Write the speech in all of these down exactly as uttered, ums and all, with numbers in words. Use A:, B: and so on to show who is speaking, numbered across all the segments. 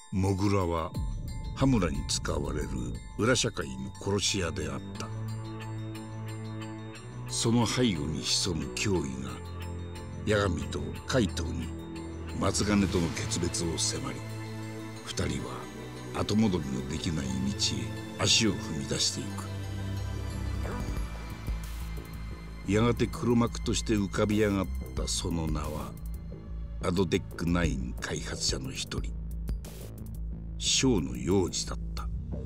A: モグラは羽村に使われる裏社会の殺し屋であった。その背後に潜む脅威が八神と怪盗に松金との決別を迫り、二人は後戻りのできない道へ足を踏み出していく。やがて黒幕として浮かび上がったその名はアドテックナイン開発者の一人、庄野洋二だった。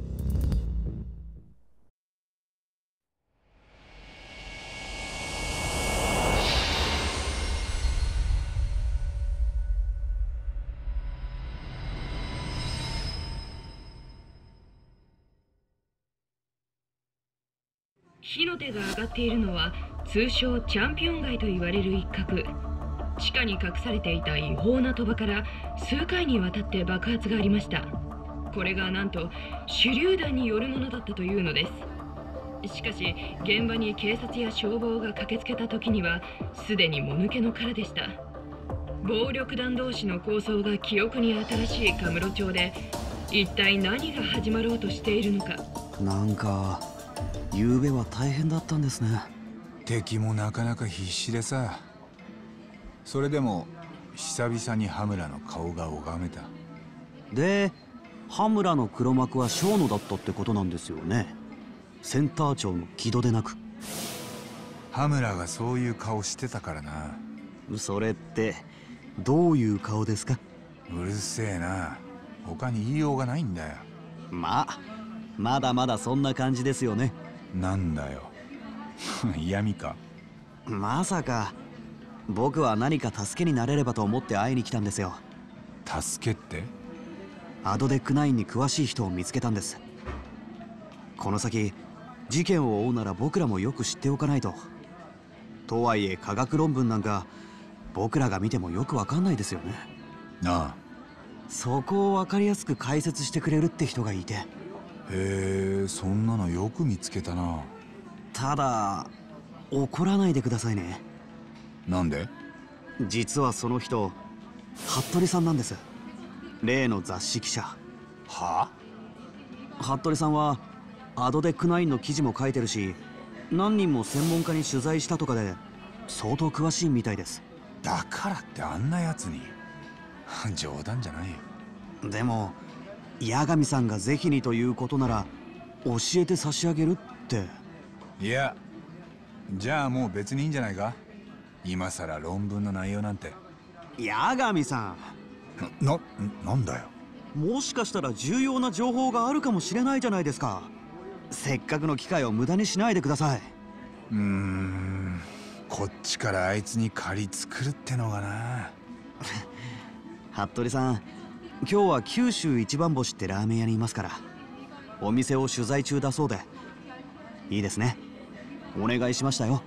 B: 火の手が上がっているのは通称チャンピオン街と言われる一角。地下に隠されていた違法な賭場から数回にわたって爆発がありました。これがなんと手榴弾によるものだったというのです。しかし現場に警察や消防が駆けつけた時にはすでにもぬけの殻でした。暴力団同士の抗争が記憶に新しいカムロ町で一体何が始まろうとしているのか。
C: なんか昨べは大変だったんですね。
D: 敵もなかなか必死でさ。それでも久々に羽村の顔が拝めた。
C: で羽村の黒幕は庄野だったってことなんですよね。センター長の木戸でなく。
D: 羽村がそういう顔してたからな。
C: それってどういう顔ですか？
D: うるせえな、他に言いようがないんだよ。
C: まあまだまだそんな感じですよね。
D: なんだよ嫌味か。
C: まさか僕は何か助けになれればと思って会いに来たんですよ。
D: 助けって？
C: アドデックナインに詳しい人を見つけたんです。この先事件を追うなら僕らもよく知っておかないと。とはいえ科学論文なんか僕らが見てもよくわかんないですよね。
D: なあ。
C: そこを分かりやすく解説してくれるって人がいて。
D: へえ、そんなのよく見つけたな。
C: ただ怒らないでくださいね。
D: なんで？
C: 実はその人服部さんなんです。例の雑誌記者。
D: は
C: あ？服部さんはアドデックナインの記事も書いてるし、何人も専門家に取材したとかで相当詳しいみたいです。
D: だからってあんなやつに冗談じゃないよ。
C: でも八神さんが是非にということなら教えて差し上げるって。
D: いや、じゃあもう別にいいんじゃないか。今さら論文の内容なんて。
C: 八神さ
D: んな、な、なんだよ。
C: もしかしたら重要な情報があるかもしれないじゃないですか。せっかくの機会を無駄にしないでください。
D: うーん、こっちからあいつに借り作るってのがな
C: 服部さん、今日は九州一番星ってラーメン屋にいますから、お店を取材中だそうで。いいですね、お願いしましたよ。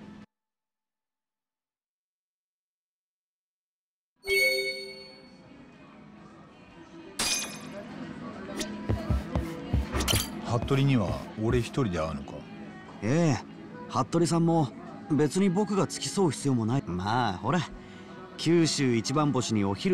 D: 服部には俺一人で会うのか？
C: ええ、服部さんも別に僕が付き添う必要もない。まあほら、九州一番星にお昼。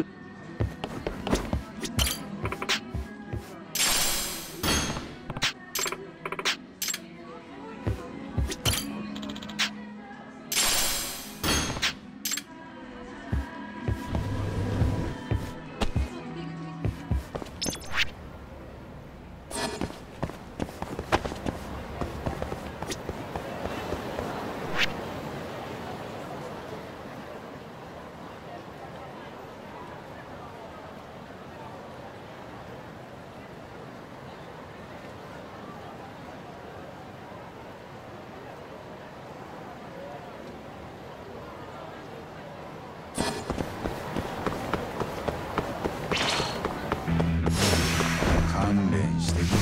D: 勘弁してくれ。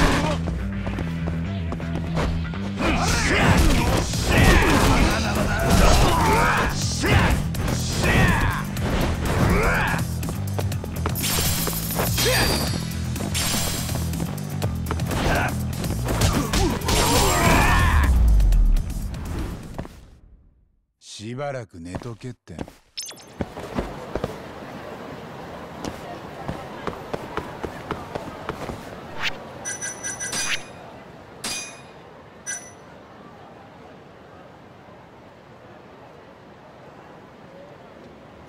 D: しばらく寝とけって。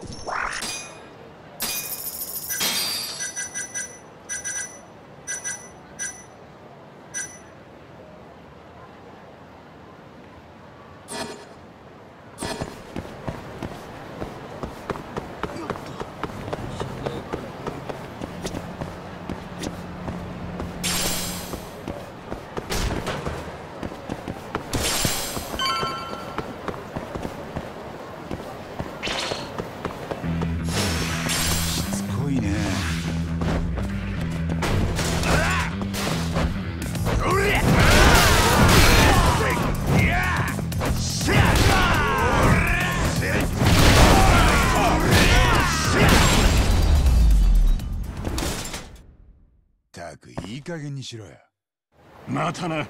D: いい加減にしろよ。
E: またな。
D: や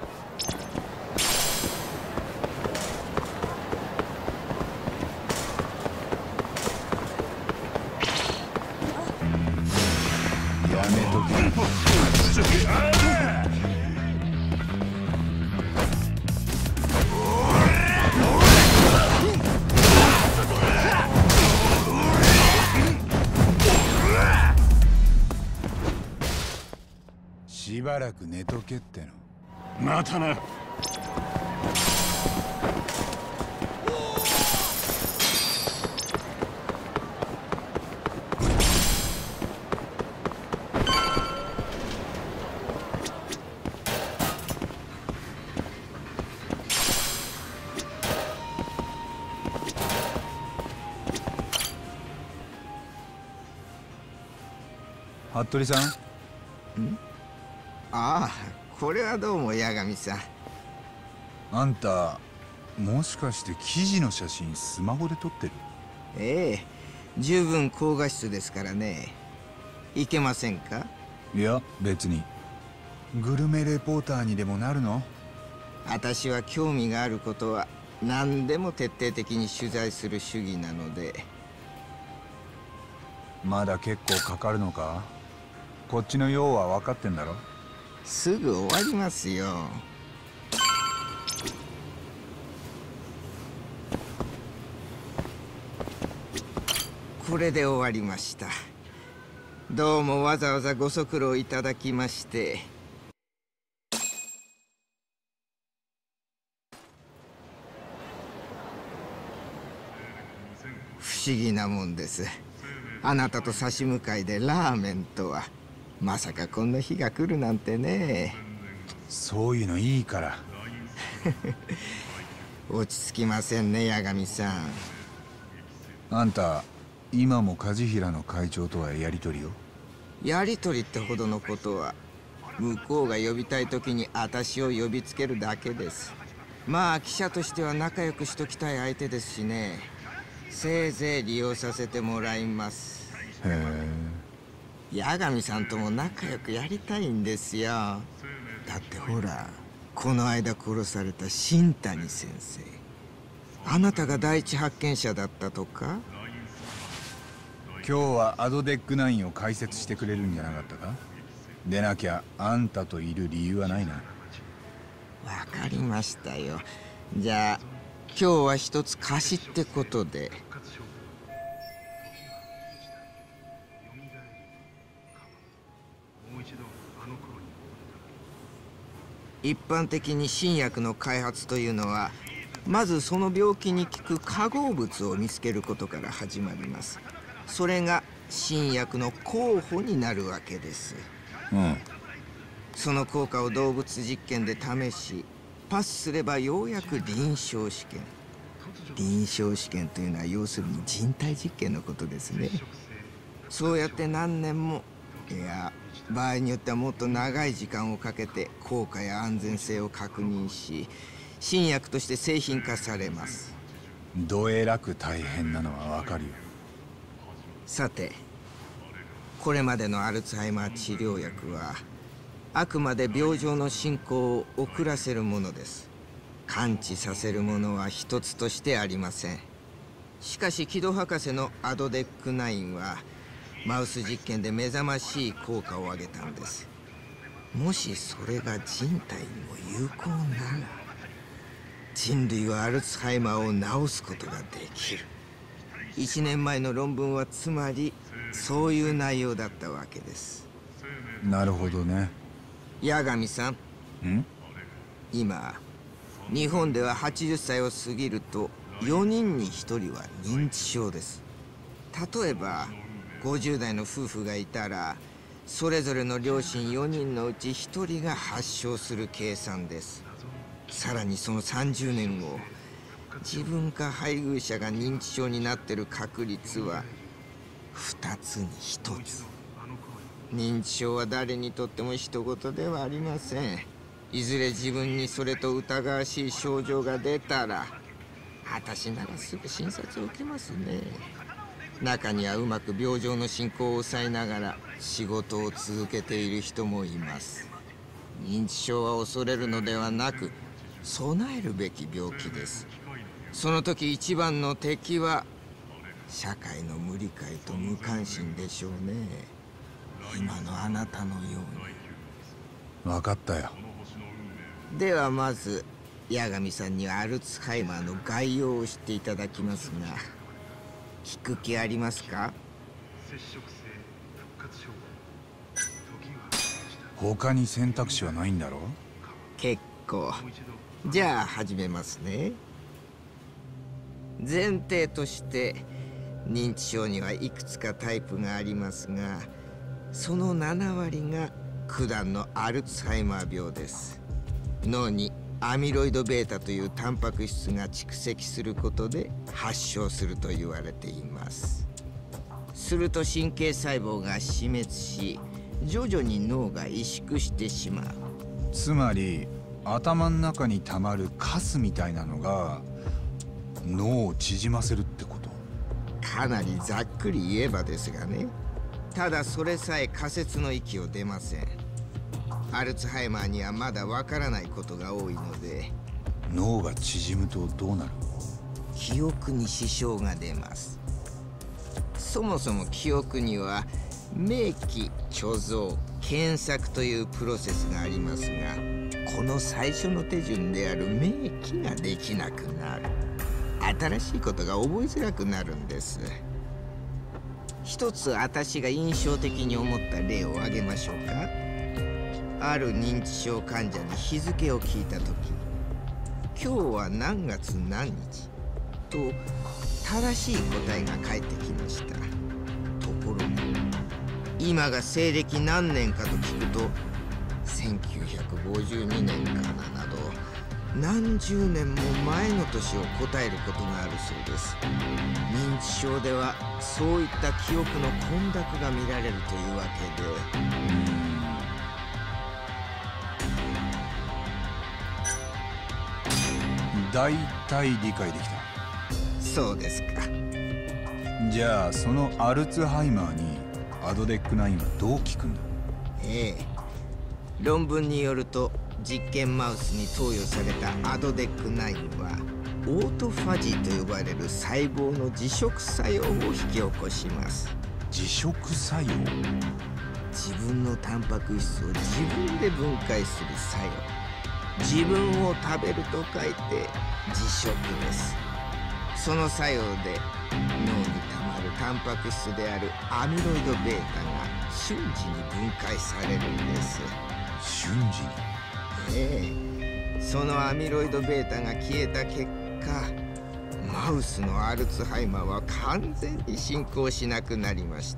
D: めとけ。しばらく寝とけっての。
E: またな。
D: 服部さん。
F: ん？ああ、これはどうも八神さん。
D: あんたもしかして記事の写真スマホで撮ってる？
F: ええ、十分高画質ですからね。いけませんか？
D: いや別に。グルメレポーターにでもなるの？
F: 私は興味があることは何でも徹底的に取材する主義なので。
D: まだ結構かかるのか？こっちの用は分かってんだろ？
F: すぐ終わりますよ。これで終わりました。どうもわざわざご足労いただきまして。不思議なもんです。あなたと差し向かいでラーメンとは。まさかこんな日が来るなんてね。
D: そういうのいいから。
F: 落ち着きませんね八神さん。
D: あんた今も梶平の会長とはやり取りを？
F: やり取りってほどのことは、向こうが呼びたい時に私を呼びつけるだけです。まあ記者としては仲良くしときたい相手ですしね。せいぜい利用させてもらいます。
D: へえ。
F: 八神さんとも仲良くやりたいんですよ。だってほら、この間殺された新谷先生、あなたが第一発見者だったとか？
D: 今日はアドデックナインを解説してくれるんじゃなかったか？でなきゃあんたといる理由はないな。
F: わかりましたよ。じゃあ今日は一つ貸しってことで。一般的に新薬の開発というのは、まずその病気に効く化合物を見つけることから始まります。それが新薬の候補になるわけです。
D: うん。
F: その効果を動物実験で試し、パスすればようやく臨床試験。臨床試験というのは要するに人体実験のことですね。そうやって何年も、いや場合によってはもっと長い時間をかけて効果や安全性を確認し、新薬として製品化されます。
D: どえらく大変なのはわかるよ。
F: さて、これまでのアルツハイマー治療薬はあくまで病状の進行を遅らせるものです。完治させるものは一つとしてありません。しかし木戸博士のアドデックナインはマウス実験で目覚ましい効果を上げたんです。もしそれが人体にも有効なら、人類はアルツハイマーを治すことができる。 いちねんまえの論文はつまりそういう内容だったわけです。
D: なるほどね。
F: 八神さん、
D: ん
F: 今日本でははちじゅっさいを過ぎるとよにんにひとりは認知症です。例えばごじゅうだいの夫婦がいたら、それぞれの両親よにんのうちひとりが発症する計算です。さらにそのさんじゅうねんご、自分か配偶者が認知症になってる確率はふたつにひとつ。認知症は誰にとっても人事ではありません。いずれ自分にそれと疑わしい症状が出たら、私ならすぐ診察を受けますね。中にはうまく病状の進行を抑えながら仕事を続けている人もいます。認知症は恐れるのではなく、備えるべき病気です。その時一番の敵は社会の無理解と無関心でしょうね。今のあなたのように。
D: 分かったよ。
F: ではまず八神さんにはアルツハイマーの概要を知っていただきますが、聞く気ありますか？
D: 他に選択肢はないんだろう？
F: 結構。じゃあ始めますね。前提として認知症にはいくつかタイプがありますが、そのななわりが九段のアルツハイマー病です。脳にアミロイド β というタンパク質が蓄積することで発症すると言われています。すると神経細胞が死滅し、徐々に脳が萎縮してしまう。
D: つまり頭の中にたまるカスみたいなのが脳を縮ませるってこと？
F: かなりざっくり言えばですがね。ただそれさえ仮説の域を出ません。アルツハイマーにはまだわからないことが多いので。
D: 脳が縮むとどうなる？
F: 記憶に支障が出ます。そもそも記憶には明記、貯蔵、検索というプロセスがありますが、この最初の手順である明記ができなくなる。新しいことが覚えづらくなるんです。一つ私が印象的に思った例を挙げましょうか。ある認知症患者に日付を聞いた時、今日は何月何日と正しい答えが返ってきました。ところが今が西暦何年かと聞くとせんきゅうひゃくごじゅうにねんかななど、何十年も前の年を答えることがあるそうです。認知症ではそういった記憶の混濁が見られるというわけで、
D: だいたい理解できた。
F: そうですか。
D: じゃあそのアルツハイマーにアドデックナインはどう効くんだ？
F: ええ、論文によると実験マウスに投与されたアドデックナインはオートファジーと呼ばれる細胞の自食作用を引き起こします。
D: 自食作用？
F: 自分のタンパク質を自分で分解する作用。自分を食べると書いて自食です。その作用で脳にたまるタンパク質であるアミロイド β が瞬時に分解されるんです。
D: 瞬時に？
F: ええ、そのアミロイド β が消えた結果、マウスのアルツハイマーは完全に進行しなくなりました。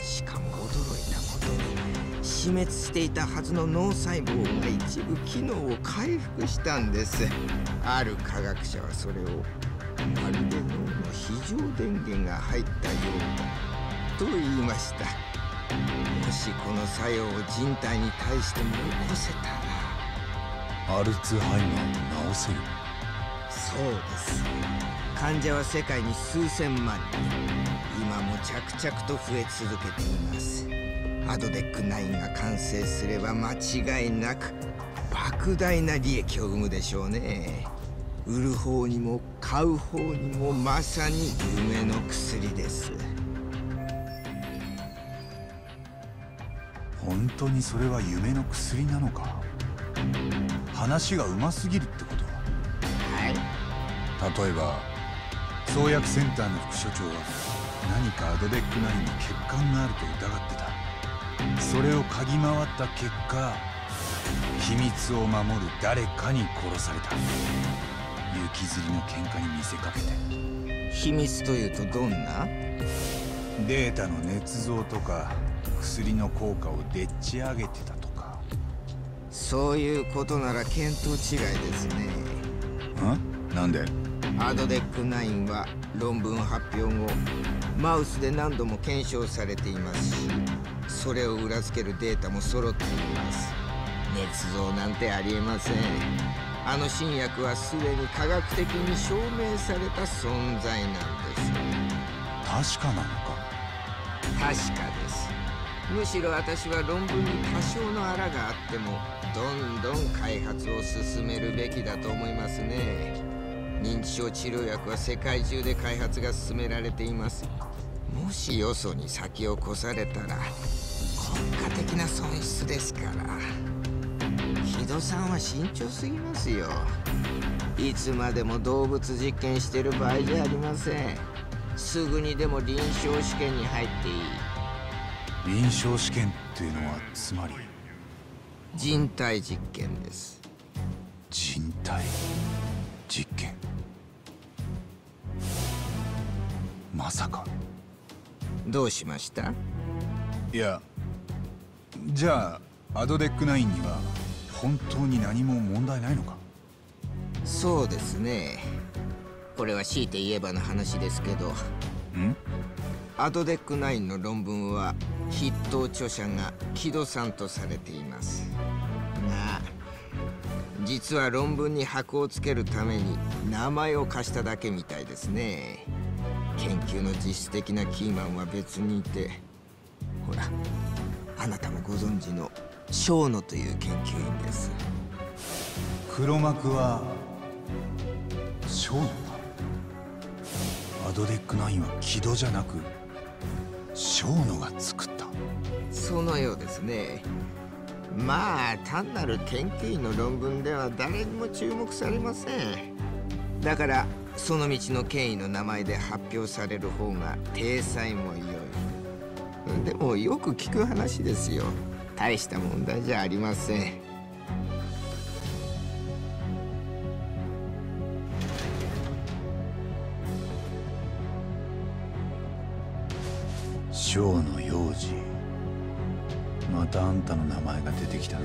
F: しかも驚いたことに、死滅していたはずの脳細胞が一部機能を回復したんです。ある科学者はそれをまるで脳の非常電源が入ったようだと言いました。もしこの作用を人体に対しても起こせたら、
D: アルツハイマーを治せる？
F: そうです。患者は世界に数千万人、今も着々と増え続けています。アドデックナインが完成すれば間違いなく莫大な利益を生むでしょうね。売る方にも買う方にもまさに夢の薬です。
D: 本当にそれは夢の薬なのか？話がうますぎるってこと？
F: はい。
D: 例えば創薬センターの副所長は何かアドデックナインに欠陥があると疑ってた。それを嗅ぎ回った結果、秘密を守る誰かに殺された。雪吊りの喧嘩に見せかけて。
F: 秘密というとどんな？
D: データの捏造とか薬の効果をでっち上げてたとか。
F: そういうことなら見当違いですね。
D: ん？なんで？
F: アドデックナインは論文発表後マウスで何度も検証されていますし、それを裏付けるデータも揃っています。捏造なんてありえません。あの新薬はすでに科学的に証明された存在なんです。
D: 確かなのか？
F: 確かです。むしろ私は論文に多少の穴があってもどんどん開発を進めるべきだと思いますね。認知症治療薬は世界中で開発が進められています。もしよそに先を越されたら国家的な損失ですから。木戸さんは慎重すぎますよ。いつまでも動物実験してる場合じゃありません。すぐにでも臨床試験に入っていい。
D: 臨床試験っていうのはつまり
F: 人体実験です。
D: 人体実験？まさか。
F: どうしました？
D: いや、じゃあアドデックナインには本当に何も問題ないのか？
F: そうですね。これは強いて言えばの話ですけど、
D: ん？
F: アドデックナインの論文は筆頭著者が木戸さんとされています。が実は論文に箔をつけるために名前を貸しただけみたいですね。研究の実質的なキーマンは別にいて、ほら、あなたもご存知の小野という研究員です。
D: 黒幕は小野だ。アドデックナインは木戸じゃなく小野が作った。
F: そのようですね。まあ単なる研究員の論文では誰にも注目されません。だからその道の権威の名前で発表される方が体裁も良い。でもよく聞く話ですよ。大した問題じゃありません。
D: 小野洋二、またあんたの名前が出てきたな。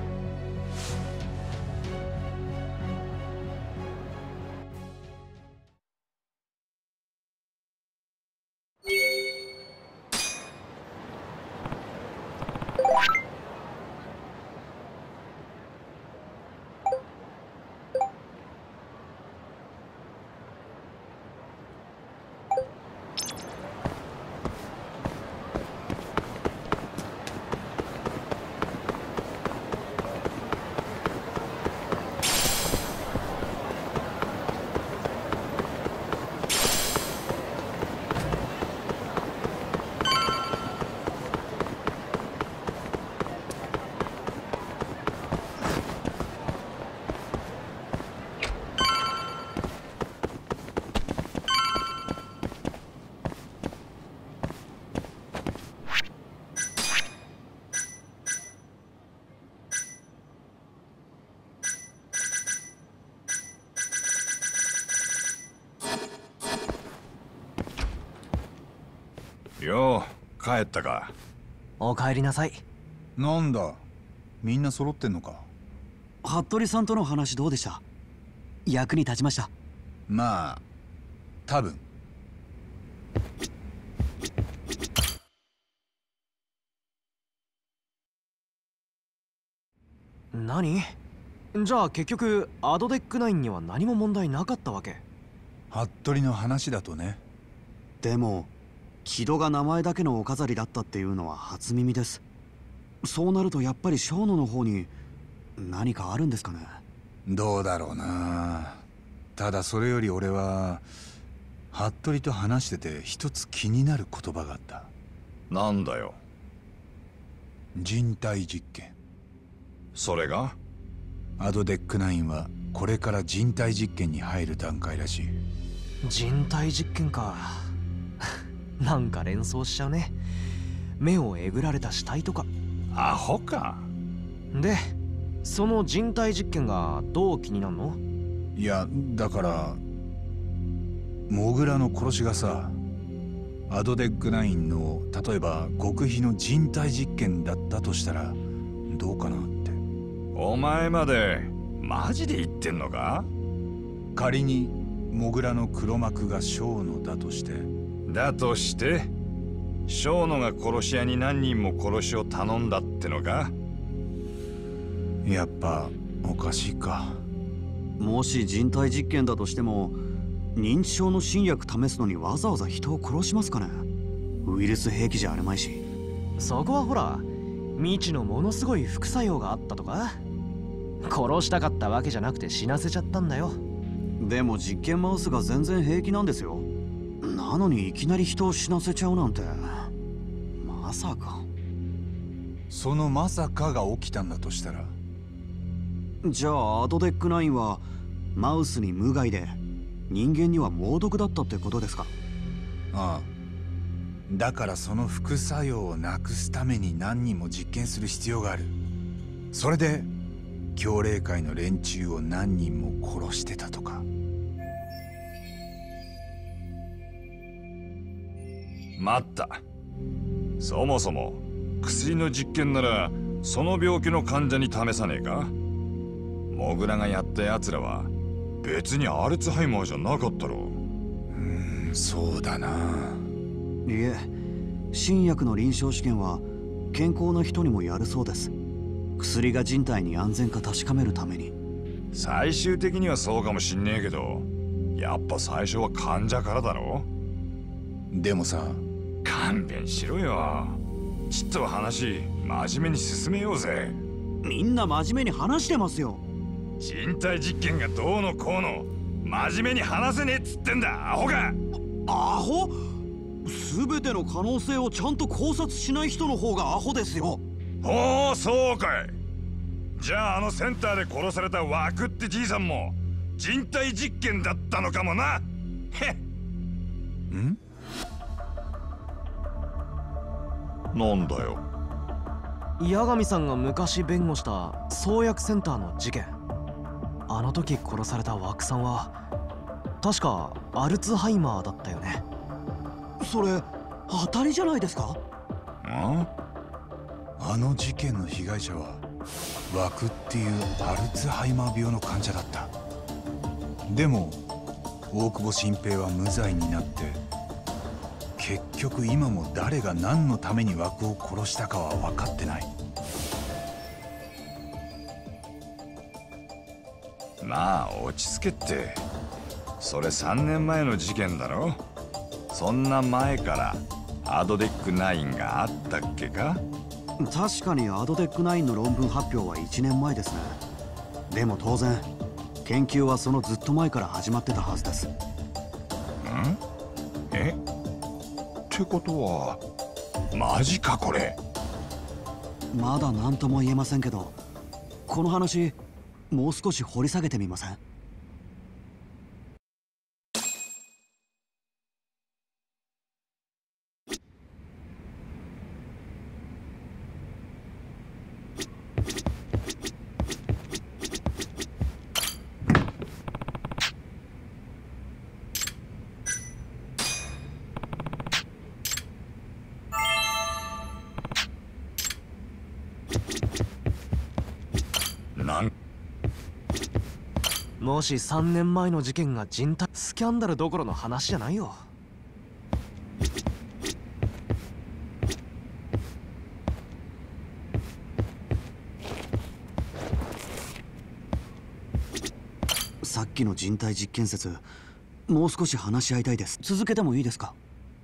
E: よう帰ったか。
C: お帰りなさい。
D: なんだ、みんな揃ってんのか。
C: 服部さんとの話どうでした？役に立ちました？
D: まあ多分。
C: 何？じゃあ結局アドデックナインには何も問題なかったわけ？
D: 服部の話だとね。
C: でも木戸が名前だけのお飾りだったっていうのは初耳です。そうなるとやっぱり小野の方に何かあるんですかね？
D: どうだろうな。ただそれより俺は服部と話してて一つ気になる言葉があった。
E: なんだよ。
D: 人体実験。
E: それが？
D: アドデックナインはこれから人体実験に入る段階らしい。
G: 人体実験か。なんか連想しちゃうね。目をえぐられた死体とか。
E: アホか。
G: でその人体実験がどう気になるの？
D: いやだからモグラの殺しがさ、アドデックナインの例えば極秘の人体実験だったとしたらどうかなって。
E: お前までマジで言ってんのか？
D: 仮にモグラの黒幕が小野だとして。
E: だとして小野が殺し屋に何人も殺しを頼んだってのか？
D: やっぱおかしいか。
C: もし人体実験だとしても認知症の新薬試すのにわざわざ人を殺しますかね？ウイルス兵器じゃあるまいし。
G: そこはほら未知のものすごい副作用があったとか。殺したかったわけじゃなくて死なせちゃったんだよ。
C: でも実験マウスが全然平気なんですよ。なのにいきなり人を死なせちゃうなんて、まさか。
D: そのまさかが起きたんだとしたら。
C: じゃあアドデックナインはマウスに無害で人間には猛毒だったってことですか？
D: ああ。だからその副作用をなくすために何人も実験する必要がある。それで教霊界の連中を何人も殺してたとか。
E: 待った。そもそも薬の実験ならその病気の患者に試さねえか？モグラがやったやつらは別にアルツハイマーじゃなかったろ。う
D: ーん、そうだな。
C: いえ、新薬の臨床試験は健康な人にもやるそうです。薬が人体に安全か確かめるために。
E: 最終的にはそうかもしんねえけど、やっぱ最初は患者からだろ。
D: でもさ、
E: 勘弁しろよ。ちっとは話真面目に進めようぜ。
C: みんな真面目に話してますよ。
E: 人体実験がどうのこうの真面目に話せねえっつってんだ、アホが。
C: アホ？全ての可能性をちゃんと考察しない人の方がアホですよ。
E: ほう、そうかい。じゃああのセンターで殺されたワクってじいさんも人体実験だったのかもな。へっ。
D: ん？
E: なんだよ。
G: 八神さんが昔弁護した創薬センターの事件。あの時殺されたワクさんは確かアルツハイマーだったよね。
C: それ当たりじゃないですか？
E: ん？
D: あの事件の被害者はワクっていうアルツハイマー病の患者だった。でも大久保新平は無罪になって、結局今も誰が何のためにワクを殺したかは分かってない。
E: まあ落ち着けって。それさんねんまえの事件だろ。そんな前からアドデックナインがあったっけか？
C: 確かにアドデックナインの論文発表はいちねんまえですね。でも当然研究はそのずっと前から始まってたはずです。
E: ん？え？ってことはマジかこれ。
C: まだ何とも言えませんけど、この話もう少し掘り下げてみません？
E: なん
G: もしさんねんまえの事件が人体スキャンダルどころの話じゃないよ。
C: さっきの人体実験説、もう少し話し合いたいです。続けてもいいですか？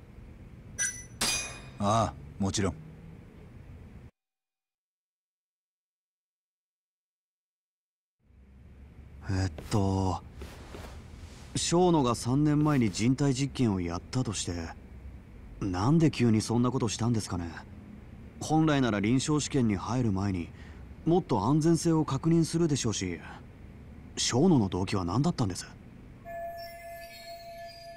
D: ああ、もちろん。
C: えっと小野がさんねんまえに人体実験をやったとして、なんで急にそんなことしたんですかね。本来なら臨床試験に入る前にもっと安全性を確認するでしょうし、小野の動機は何だったんです？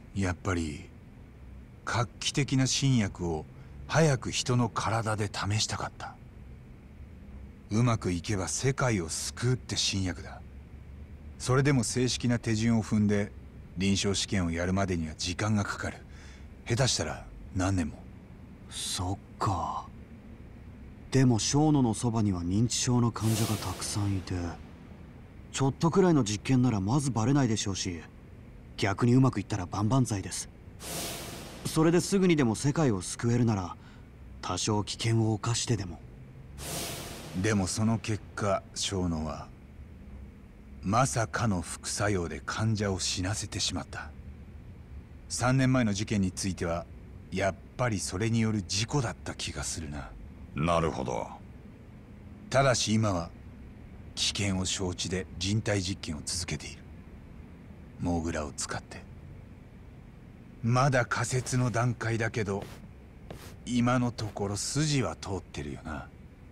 D: やっぱり画期的な新薬を早く人の体で試したかった。うまくいけば世界を救うって新薬だ。それでも正式な手順を踏んで臨床試験をやるまでには時間がかかる。下手したら何年も。
C: そっか。でも小野のそばには認知症の患者がたくさんいて、ちょっとくらいの実験ならまずバレないでしょうし、逆にうまくいったら万々歳です。それですぐにでも世界を救えるなら多少危険を冒してでも。
D: でもその結果、小野はまさかの副作用で患者を死なせてしまった。さんねんまえの事件についてはやっぱりそれによる事故だった気がするな。
E: なるほど。
D: ただし今は危険を承知で人体実験を続けている。モグラを使って。まだ仮説の段階だけど今のところ筋は通ってるよな。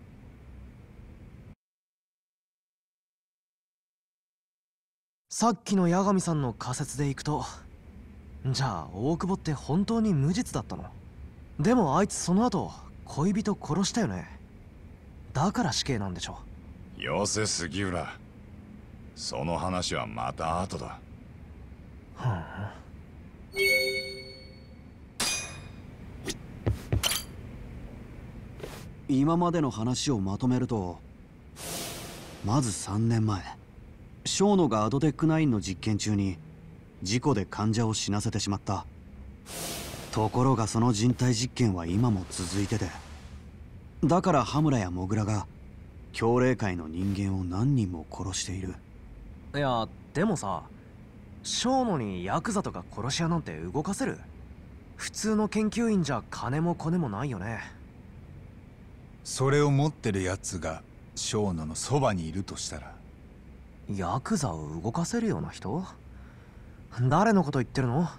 G: さっきの八神さんの仮説でいくと、じゃあ大久保って本当に無実だったの？でもあいつその後恋人殺したよね。だから死刑なんでしょ。
E: よせ杉浦、その話はまた後だ。
G: ふん。
C: 今までの話をまとめると、まずさんねんまえ、小野がアドテックナインの実験中に事故で患者を死なせてしまった。ところがその人体実験は今も続いてて、だから羽村やモグラが強霊界の人間を何人も殺している。
G: いやでもさ、小野にヤクザとか殺し屋なんて動かせる？普通の研究員じゃ金もコネもないよね。
D: それを持ってるやつが小野のそばにいるとしたら。
G: ヤクザを動かせるような人？誰のこと言ってるの？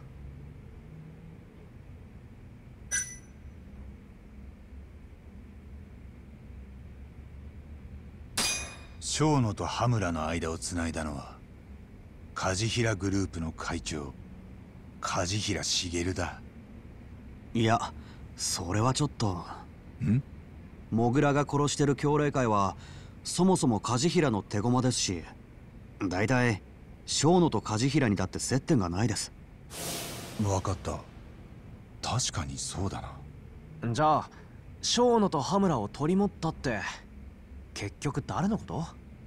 D: 小野と羽村の間をつないだのは梶平グループの会長梶平茂だ。
C: いや、それはちょっと。
D: ん？
C: モグラが殺してる強霊界はそもそも梶平の手駒ですし、だいたい小野と梶平にだって接点がないです。
D: 分かった。確かにそうだ
G: な。じゃあ小野と羽村を取り持ったって結局誰のこと？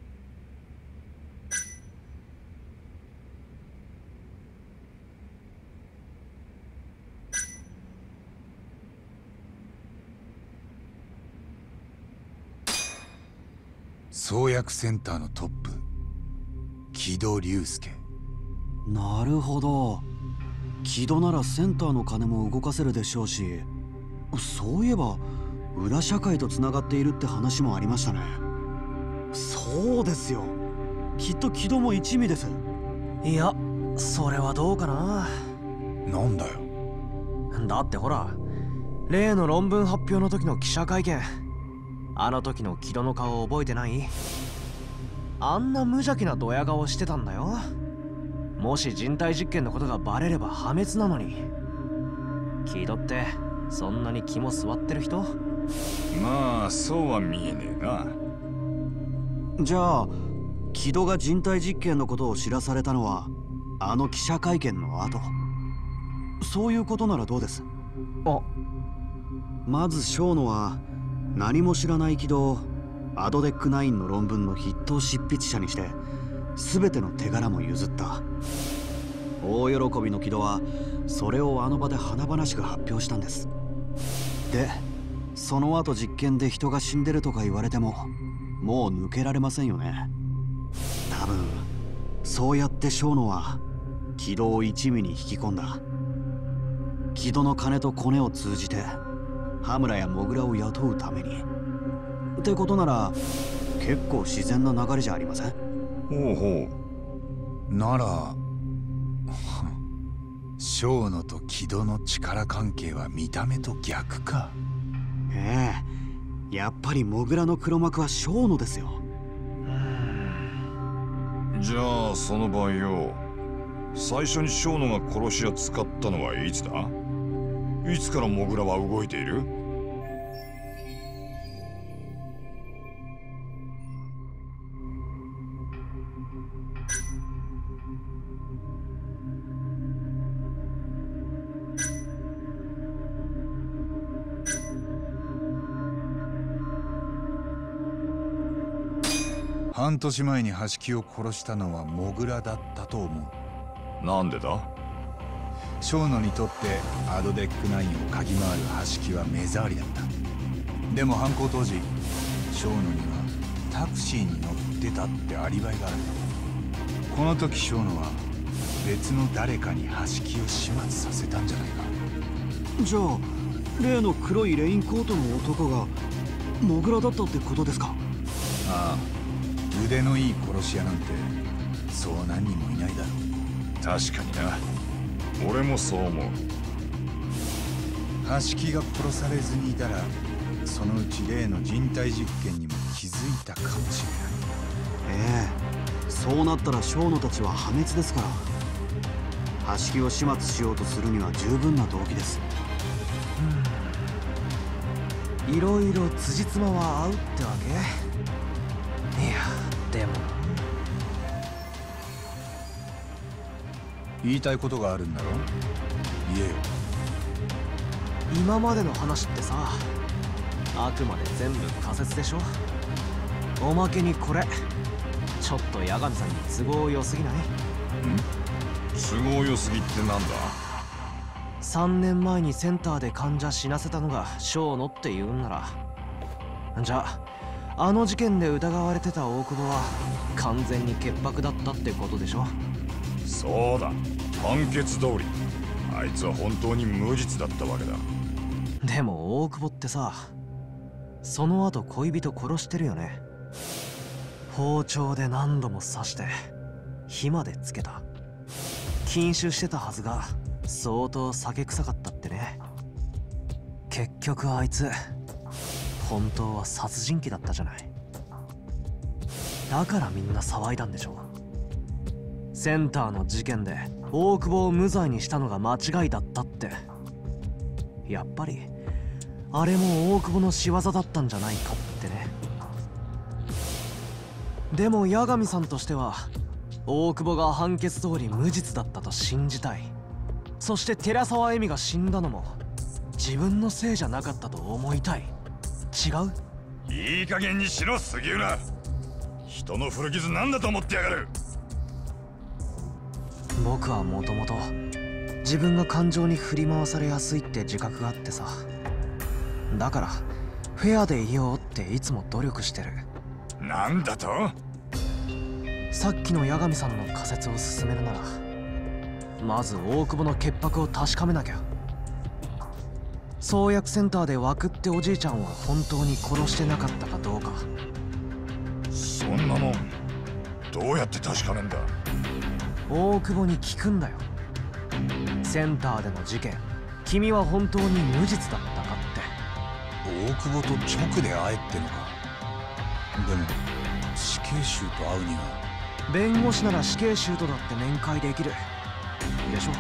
D: 創薬センターのトップ木戸隆介。
C: なるほど。木戸ならセンターの金も動かせるでしょうし、そういえば裏社会とつながっているって話もありましたね。そうですよ、きっと木戸も一味です。
G: いや、それはどうかな。
D: なんだよ。
G: だってほら、例の論文発表の時の記者会見、あの時の木戸の顔覚えてない？あんな無邪気なドヤ顔してたんだよ。もし人体実験のことがバレれば破滅なのに。木戸ってそんなに肝据わってる人？
E: まあそうは見えねえな。
C: じゃあ木戸が人体実験のことを知らされたのはあの記者会見の後。そういうことならどうです？
G: あ、
C: まず小野は何も知らない木戸をアドデックナインの論文の筆頭執筆者にして全ての手柄も譲った。大喜びの木戸はそれをあの場で華々しく発表したんです。でその後実験で人が死んでるとか言われてももう抜けられませんよね。多分そうやって小野は木戸を一味に引き込んだ。木戸の金とコネを通じて羽村やモグラを雇うためにってことなら結構自然な流れじゃありません？
E: ほうほ
D: う。なら小野と木戸の力関係は見た目と逆か。
C: ええ、やっぱりモグラの黒幕は小野ですよ。
E: じゃあその場合よ、 最初に小野が殺し屋使ったのはいつだ？いつからモグラは動いている？
D: 半年前に橋木を殺したのはモグラだったと思
E: う。なんでだ？
D: 小野にとってアドデックナインを嗅ぎ回る橋木は目障りだった。でも犯行当時小野にはタクシーに乗ってたってアリバイがある。この時小野は別の誰かに橋木を始末させたんじゃないか。
C: じゃあ例の黒いレインコートの男がモグラだったってことですか？
D: ああ、腕のいい殺し屋なんてそう何人もいないだろう。
E: 確かにな、俺もそう思う。
D: 橋木が殺されずにいたらそのうち例の人体実験にも気づいたかもし
C: れない。ええ、そうなったら小野たちは破滅ですから。橋木を始末しようとするには十分な動機です。
G: いろいろ辻褄は合うってわけ？いやでも
D: 言いたいことがあるんだろ？言えよ。
G: 今までの話ってさ、あくまで全部仮説でしょ。おまけにこれちょっと八神さんに都合良すぎない？ん？
E: 都合良すぎってなんだ？
G: さんねんまえにセンターで患者死なせたのが小野って言うんなら、じゃああの事件で疑われてた大久保は完全に潔白だったってことでしょ？
E: そうだ、判決通りあいつは本当に無実だったわけだ。
G: でも大久保ってさ、その後恋人殺してるよね。包丁で何度も刺して火までつけた。禁酒してたはずが相当酒臭かったってね。結局あいつ本当は殺人鬼だったじゃない。だからみんな騒いだんでしょ。センターの事件で大久保を無罪にしたのが間違いだったって。やっぱりあれも大久保の仕業だったんじゃないかってね。でも八神さんとしては大久保が判決通り無実だったと信じたい。そして寺沢恵美が死んだのも自分のせいじゃなかったと思いたい。違う？
E: いい加減にしろ杉浦。人の古傷なんだと思ってやがる。
G: 僕はもともと自分が感情に振り回されやすいって自覚があってさ。だからフェアでいようっていつも努力してる。
E: なんだと？
G: さっきの八神さんの仮説を進めるなら、まず大久保の潔白を確かめなきゃ。創薬センターで枠っておじいちゃんを本当に殺してなかったかどうか。
E: そんなもんどうやって確かめんだ？
G: 大久保に聞くんだよ。センターでの事件、君は本当に無実だったかって。
D: 大久保と直で会えってのか。でも死刑囚と会うには。
G: 弁護士なら死刑囚とだって面会できるでしょ。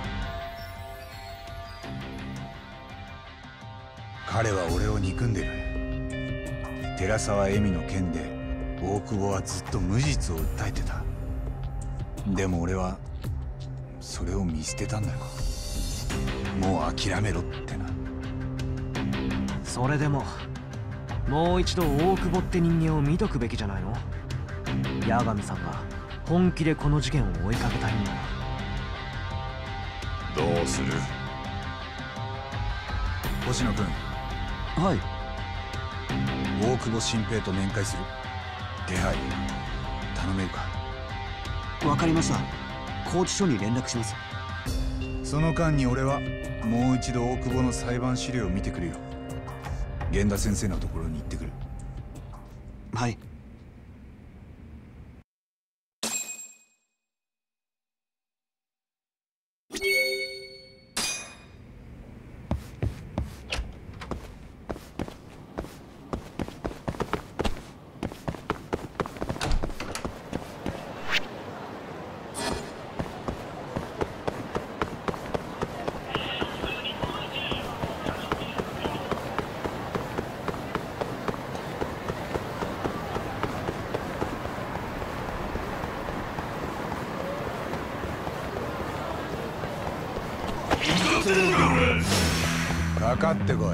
D: 彼は俺を憎んでる。寺沢恵美の件で大久保はずっと無実を訴えてた。でも俺はそれを見捨てたんだよ。もう諦めろってな。
G: それでももう一度大久保って人間を見とくべきじゃないの？八神さんが本気でこの事件を追いかけたいんだ。
E: どうする？
D: 星野君。
C: はい。
D: 大久保新平と面会する手配頼めるか？
C: わかりました。拘置所に連絡します。
D: その間に俺はもう一度大久保の裁判資料を見てくるよ。源田先生のところに行ってくる。
C: はい。
D: かかってこい。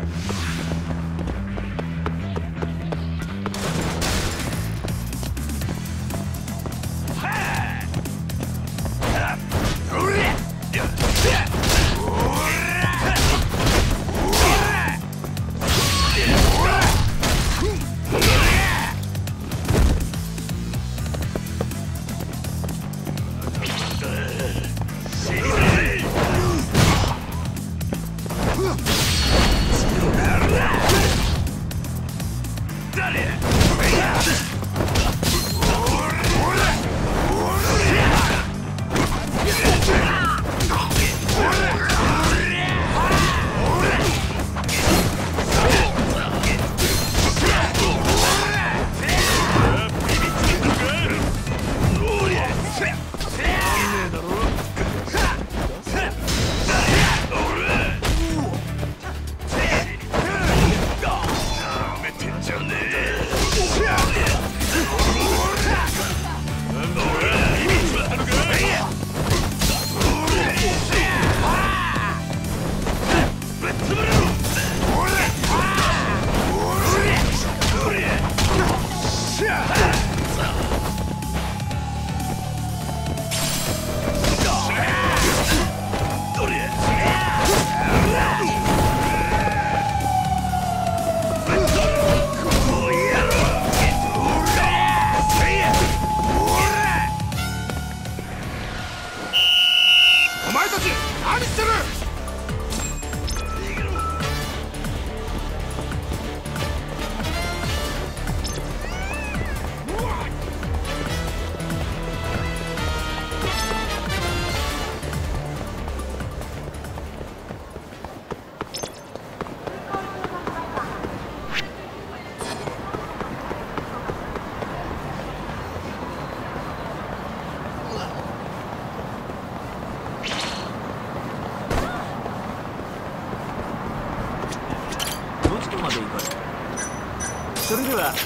H: それでは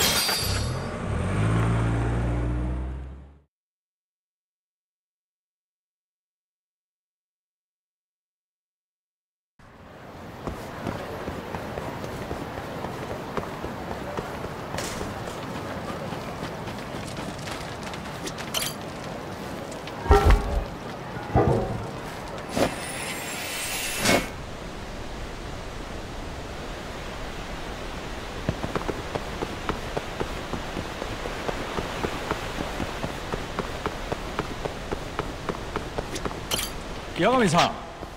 H: 八神さん、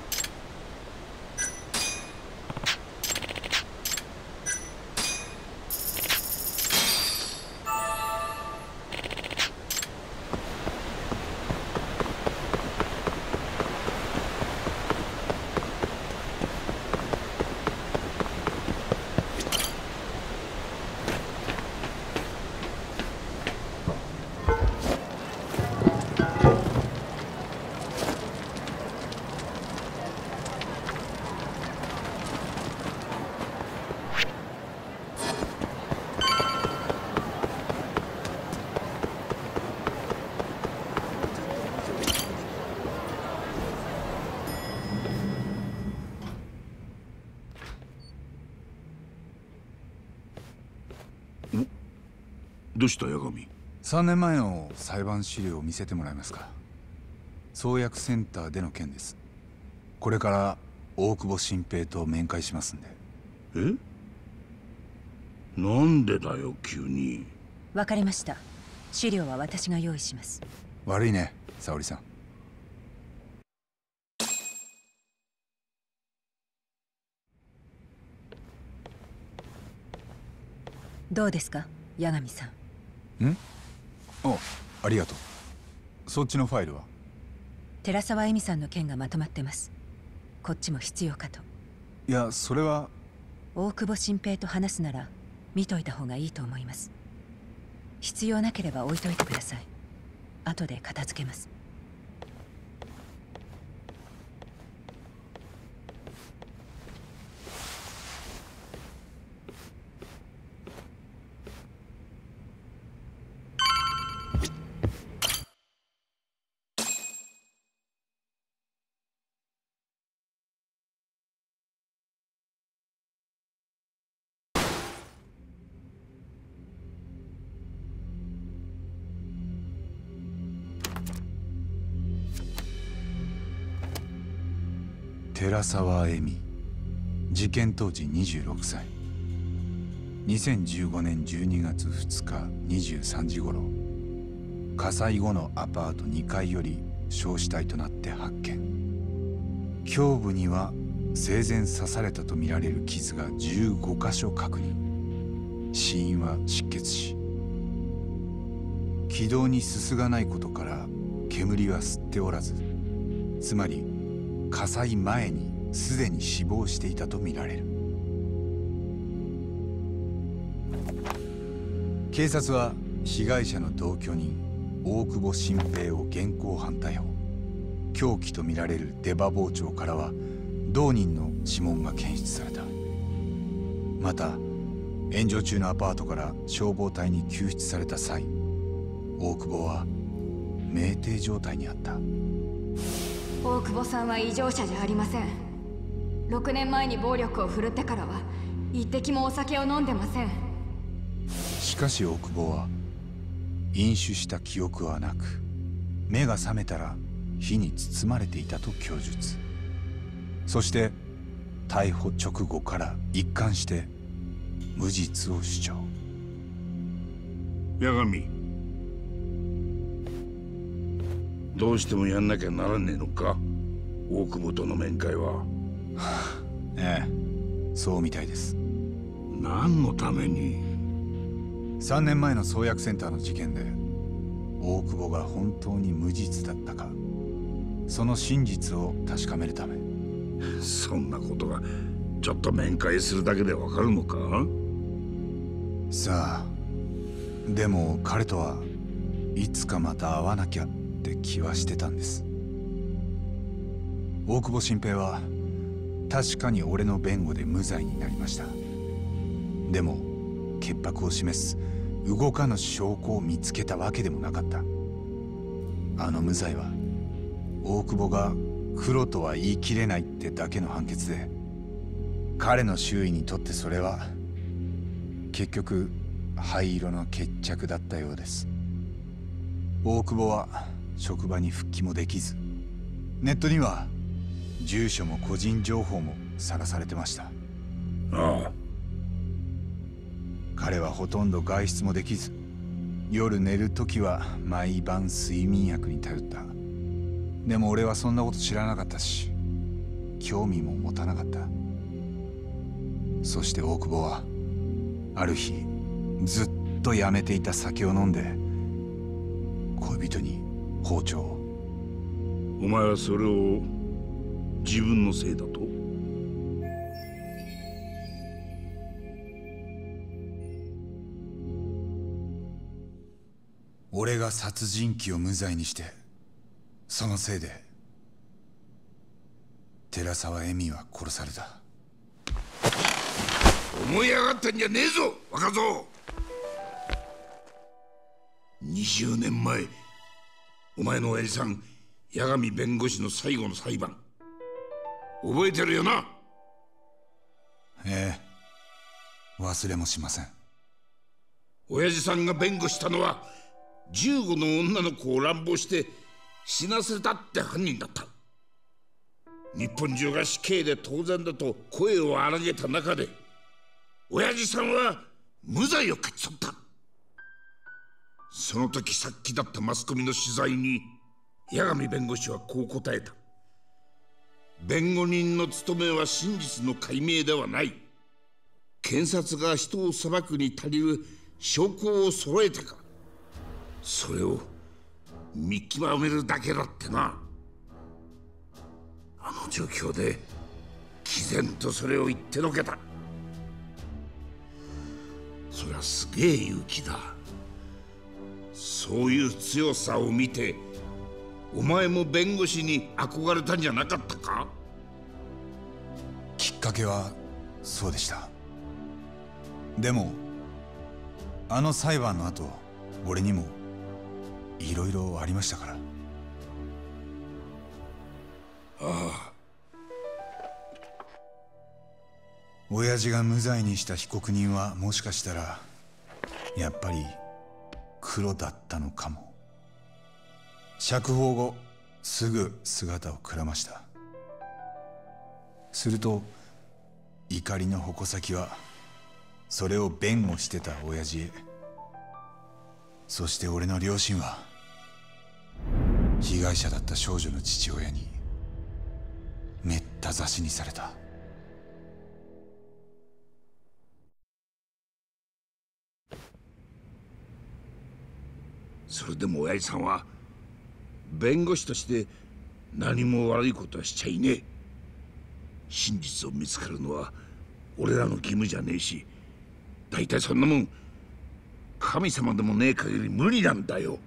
A: どうした八神？
D: さんねんまえの裁判資料を見せてもらえますか。創薬センターでの件です。これから大久保新平と面会しますんで。
A: え？なんでだよ急に。
I: わかりました。資料は私が用意します。
D: 悪いね、沙織さん。
I: どうですか、八神さん。
D: ん？あ、ありがとう。そっちのファイルは？
I: 寺沢恵美さんの件がまとまってます。こっちも必要かと。
D: いや、それは。
I: 大久保新平と話すなら見といた方がいいと思います。必要なければ置いといてください。後で片付けます。
D: 寺沢恵美、事件当時にじゅうろくさい。にせんじゅうごねんじゅうにがつふつかにじゅうさんじ頃、火災後のアパートにかいより焼死体となって発見。胸部には生前刺されたとみられる傷がじゅうごかしょ確認。死因は失血死。気道にすすがないことから煙は吸っておらず、つまり火災前にすでに死亡していたとみられる。警察は被害者の同居人大久保新平を現行犯逮捕。凶器とみられる出刃包丁からは同人の指紋が検出された。また炎上中のアパートから消防隊に救出された際、大久保は酩酊状態にあった。
J: 大久保さんは異常者じゃありません。ろくねんまえに暴力を振るってからは一滴もお酒を飲んでません。
D: しかし大久保は飲酒した記憶はなく、目が覚めたら火に包まれていたと供述。そして逮捕直後から一貫して無実を主張。
A: 八神、どうしてもやんなきゃならねえのか、大久保との面会は。
D: ええ、そうみたいです。
A: 何のために？
D: さんねんまえの創薬センターの事件で大久保が本当に無実だったか、その真実を確かめるため。
A: そんなことがちょっと面会するだけでわかるのか？
D: さあ、でも彼とはいつかまた会わなきゃって気はしてたんです。大久保新平は確かに俺の弁護で無罪になりました。でも潔白を示す動かぬ証拠を見つけたわけでもなかった。あの無罪は大久保が黒とは言い切れないってだけの判決で、彼の周囲にとってそれは結局灰色の決着だったようです。大久保は職場に復帰もできず、ネットには住所も個人情報もさらされてました。
A: ああ。
D: 彼はほとんど外出もできず、夜寝るときは毎晩睡眠薬に頼った。でも俺はそんなこと知らなかったし、興味も持たなかった。そして大久保はある日、ずっとやめていた酒を飲んで恋人に包丁を。
A: お前はそれを自分のせいだと？
D: 俺が殺人鬼を無罪にして、そのせいで寺沢恵美は殺された。
A: 思い上がってんじゃねえぞ若造。にじゅうねんまえ、お前の親父さん八神弁護士の最後の裁判覚えてるよな？
D: ええ、忘れもしません。
A: 親父さんが弁護したのはじゅうごの女の子を乱暴して死なせたって犯人だった。日本中が死刑で当然だと声を荒げた中で、親父さんは無罪を勝ち取った。その時殺気だったマスコミの取材に八神弁護士はこう答えた。弁護人の務めは真実の解明ではない。検察が人を裁くに足りる証拠を揃えてか、それを見極めるだけだってな。あの状況で毅然とそれを言ってのけた。そりゃすげえ勇気だ。そういう強さを見てお前も弁護士に憧れたんじゃなかったか？
D: きっかけはそうでした。でもあの裁判の後、俺にもいろいろありましたから。
A: ああ。
D: 親父が無罪にした被告人はもしかしたらやっぱり黒だったのかも。釈放後すぐ姿をくらました。 すると怒りの矛先はそれを弁護してた親父へ。そして俺の両親は被害者だった少女の父親にめった刺しにされた。
A: それでも親父さんは弁護士として何も悪いことはしちゃいねえ。真実を見つかるのは俺らの義務じゃねえし、大体そんなもん神様でもねえ限り無理なんだよ。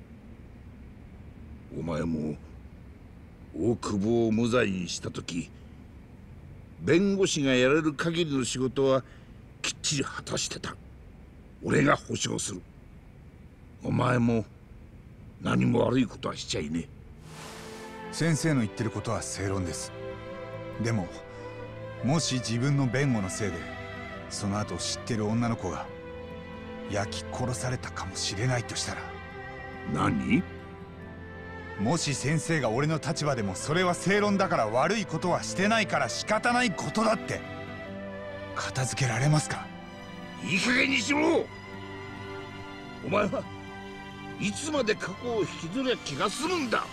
A: お前も大久保を無罪にした時、弁護士がやれる限りの仕事はきっちり果たしてた。俺が保証する。お前も何も悪いことはしちゃいねえ。
D: 先生の言ってることは正論です。でももし自分の弁護のせいでその後知ってる女の子が焼き殺されたかもしれないとしたら。
A: 何？
D: もし先生が俺の立場でもそれは正論だから悪いことはしてないから仕方ないことだって片付けられますか？
A: いい加減にしろ。お前はいつまで過去を引きずりゃ気が済むんだ。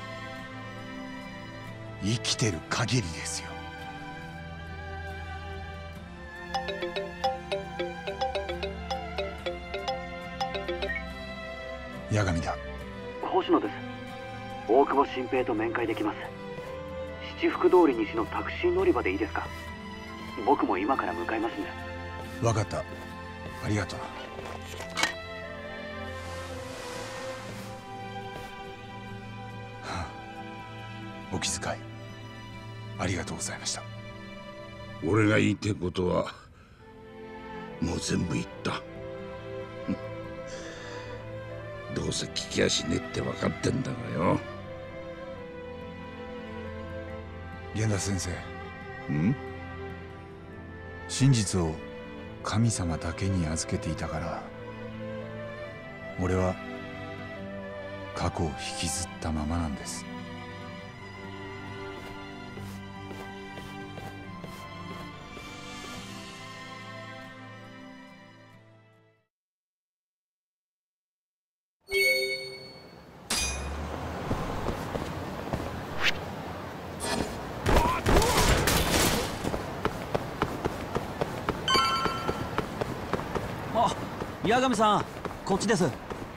D: 生きてる限りですよ。八神だ。
K: 星野です。大久保新平と面会できます。七福通り西のタクシー乗り場でいいですか？僕も今から向かいますんで。
D: 分かった。ありがとう。お気遣いありがとうございました。
A: 俺が言いたいことはもう全部言った。どうせ聞きやしねえって分かってんだがよ。
D: 源田先生。
A: ん？
D: 真実を神様だけに預けていたから俺は過去を引きずったままなんです。
C: 八神さん、こっちです。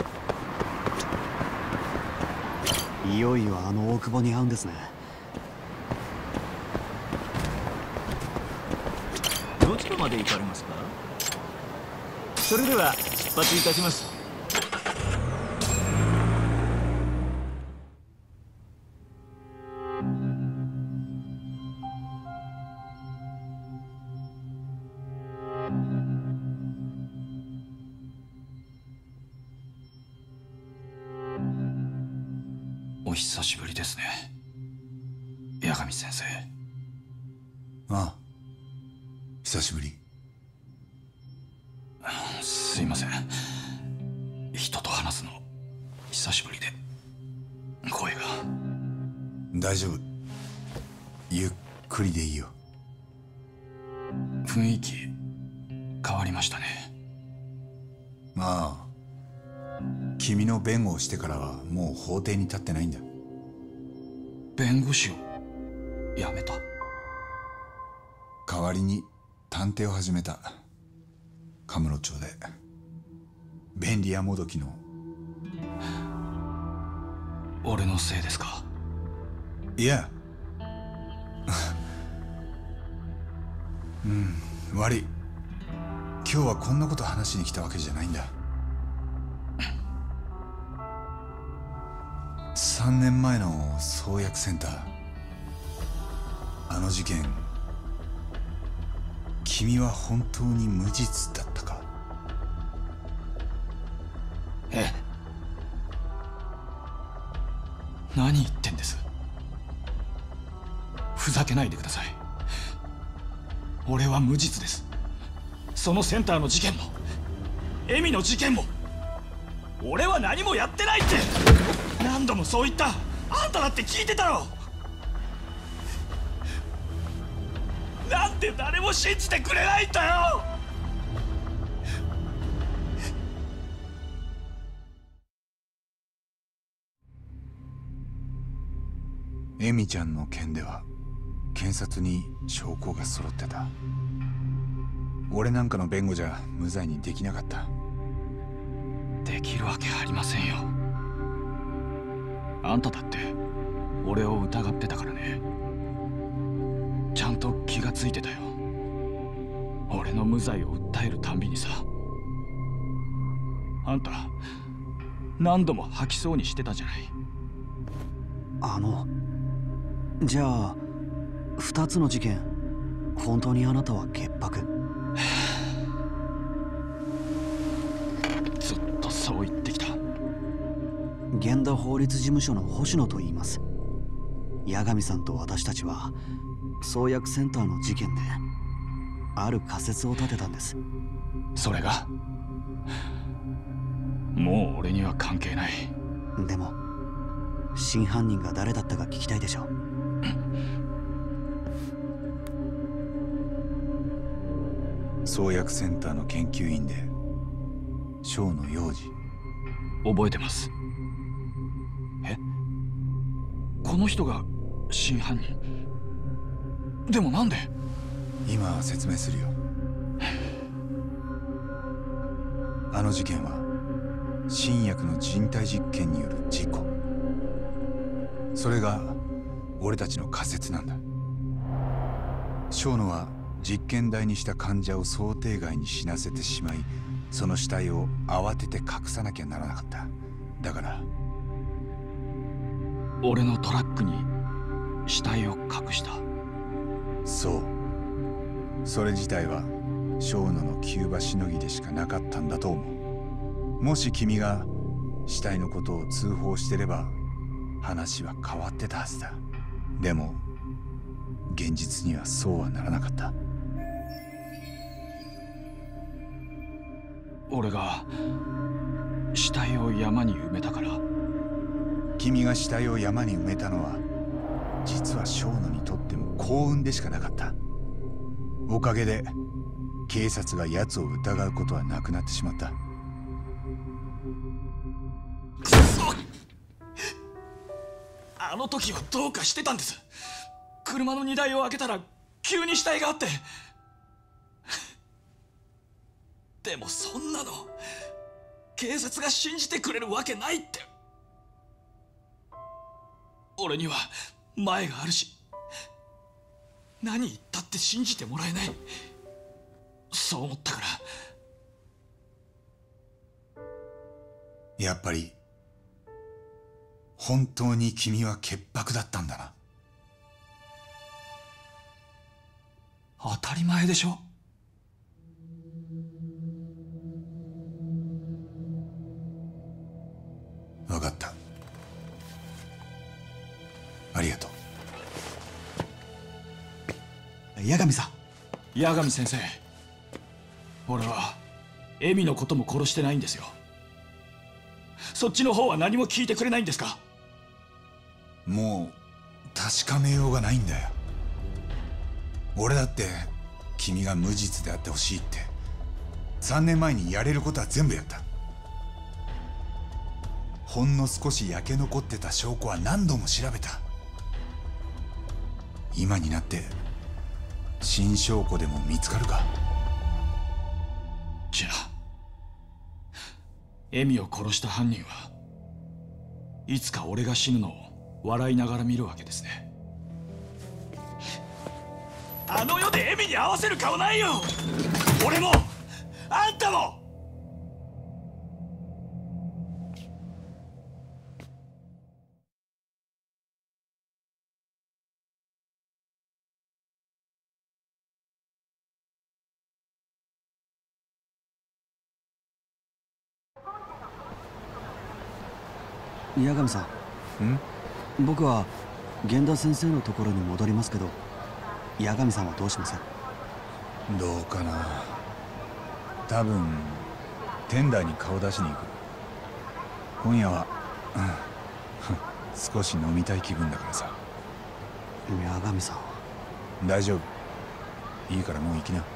C: いよいよあの大久保に会うんですね。
H: どちらまで行かれますか？それでは出発いたします。
L: お久しぶりですね、八神先生。
D: ああ、久しぶり。
L: すいません、人と話すの久しぶりで声が。
D: 大丈夫、ゆっくりでいいよ。
L: 雰囲気変わりましたね。
D: まあ君の弁護をしてからはもう法廷に立ってないんだ。
L: 弁護士を辞めた？
D: 代わりに探偵を始めた。カムロ町で便利屋もどきの。
L: 俺のせいですか？
D: いやうん悪い。今日はこんなこと話しに来たわけじゃないんだ。さんねんまえの創薬センター、あの事件、君は本当に無実だったか？
L: ええ。何言ってんです？ふざけないでください。俺は無実です。そのセンターの事件もエミの事件も俺は何もやってないって。何度もそう言った。あんただって聞いてたろ。 で誰も信じてくれないんだよ。
D: エミちゃんの件では検察に証拠が揃ってた。俺なんかの弁護じゃ無罪にできなかった。
L: できるわけありませんよ。あんただって俺を疑ってたからね。ちゃんと気がついてたよ。俺の無罪を訴えるたんびにさ。あんた何度も吐きそうにしてたじゃない。
C: あのじゃあ二つの事件本当にあなたは潔白？
L: ずっとそう言ってきた。
C: 源田法律事務所の星野と言います。八神さんと私たちは創薬センターの事件である仮説を立てたんです。
L: それがもう俺には関係ない。
C: でも真犯人が誰だったか聞きたいでしょ。
D: 創薬センターの研究員で小野洋二。
L: 覚えてます。え、この人が真犯人？でもなんで？
D: 今説明するよ。あの事件は新薬の人体実験による事故。それが俺たちの仮説なんだ。小野は実験台にした患者を想定外に死なせてしまい、その死体を慌てて隠さなきゃならなかった。だから
L: 俺のトラックに死体を隠した。
D: そう。それ自体は小野の急場しのぎでしかなかったんだと思う。もし君が死体のことを通報してれば話は変わってたはずだ。でも現実にはそうはならなかった。
L: 俺が死体を山に埋めたから？
D: 君が死体を山に埋めたのは実は小野にとっても幸運でしかなかった。おかげで警察が奴を疑うことはなくなってしまった。
L: くそ！あの時はどうかしてたんです。車の荷台を開けたら急に死体があって。でもそんなの警察が信じてくれるわけないって。俺には前があるし、何言ったって信じてもらえない。そう思ったから。
D: やっぱり本当に君は潔白だったんだな。
L: 当たり前でしょ。
D: 分かった。ありがとう。
C: 八神さ
L: ん。八神先生、俺はエミのことも殺してないんですよ。そっちの方は何も聞いてくれないんですか？
D: もう確かめようがないんだよ。俺だって君が無実であってほしいってさんねんまえにやれることは全部やった。ほんの少し焼け残ってた証拠は何度も調べた。今になって新証拠でも見つかるか？
L: じゃあエミを殺した犯人はいつか俺が死ぬのを笑いながら見るわけですね。あの世でエミに合わせる顔ないよ。俺もあんたも。
C: 八神さん。
D: ん？
C: 僕は源田先生のところに戻りますけど、八神さんはどうします？
D: どうかな。多分テンダーに顔出しに行く。今夜は、うん、少し飲みたい気分だからさ。
C: 八神さん。
D: 大丈夫。 いいからもう行きな。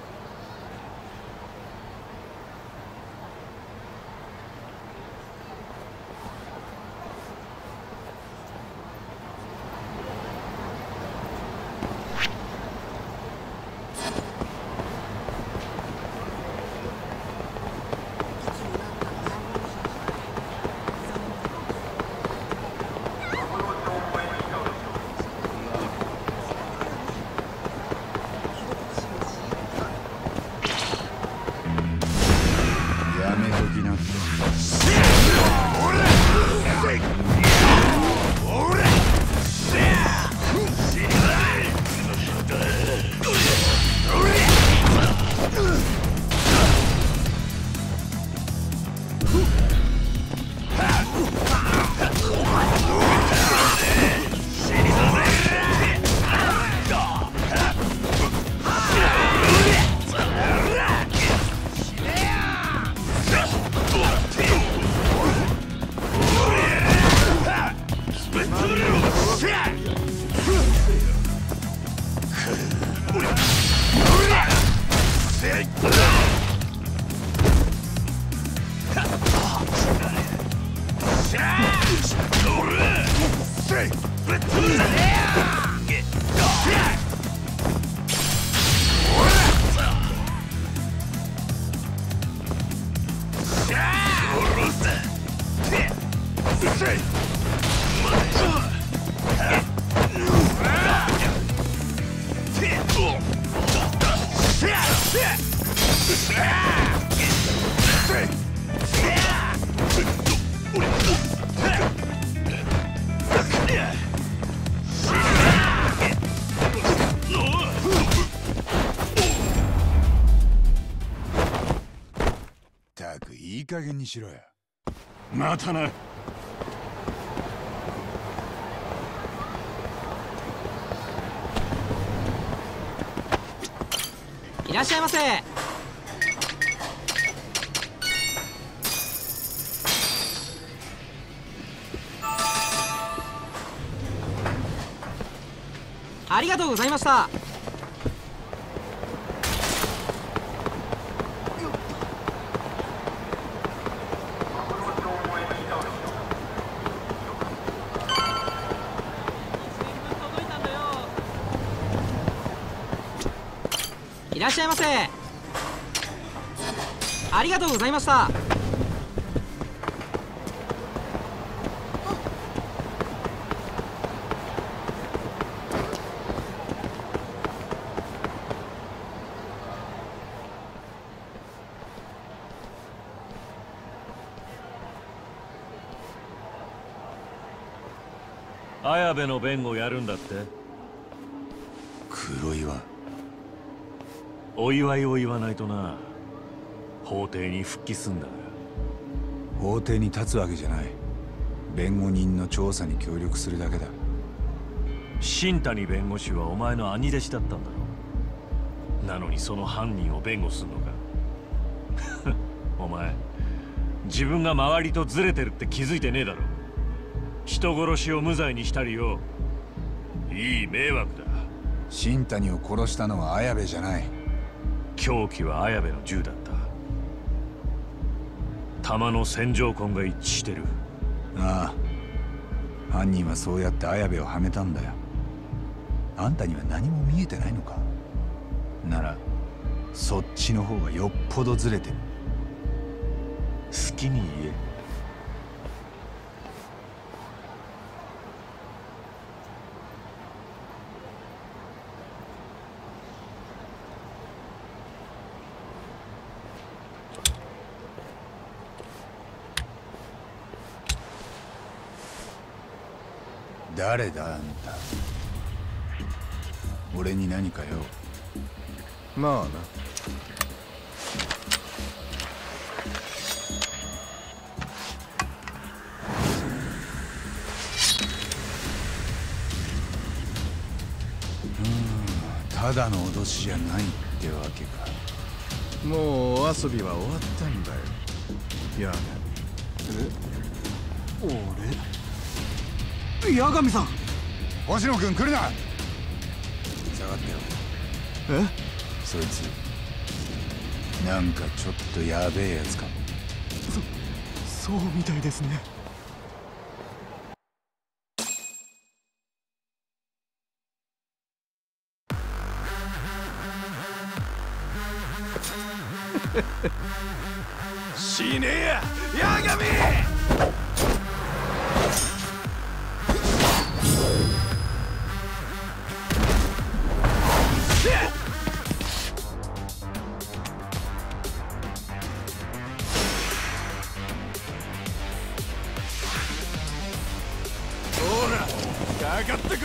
D: ったくいい加減にしろよ。
L: またな。
G: いらっしゃいませ。ありがとうございました。いらっしゃいませ。ありがとうございました。
M: 綾部の弁護やるんだって。
D: 黒岩、
M: お祝いを言わないとな。法廷に復帰すんだから。
D: 法廷に立つわけじゃない。弁護人の調査に協力するだけだ。
M: 新谷弁護士はお前の兄弟子だったんだろ。なのにその犯人を弁護すんのか。お前自分が周りとずれてるって気づいてねえだろ。人殺しを無罪にしたりよ。いい迷惑だ。
D: 新谷を殺したのは綾部じゃない。
M: 凶器は綾部の銃だった。弾の線条痕が一致してる。
D: ああ、犯人はそうやって綾部をはめたんだよ。あんたには何も見えてないのか。ならそっちの方がよっぽどずれてる。
M: 好きに言え。
D: 誰だあんた。俺に何かよ。
N: まあな。
D: ただの脅しじゃないってわけか。
N: もうお遊びは終わったんだよ。やが
C: え、俺？八神さん。
D: 星野君来るな。下がってよ。
N: え？
D: そそいつ。なんかちょっとやべえやつかも。
C: そそうみたいですね。
N: 死ねえや、ヤガミ！ほら、かかってこい！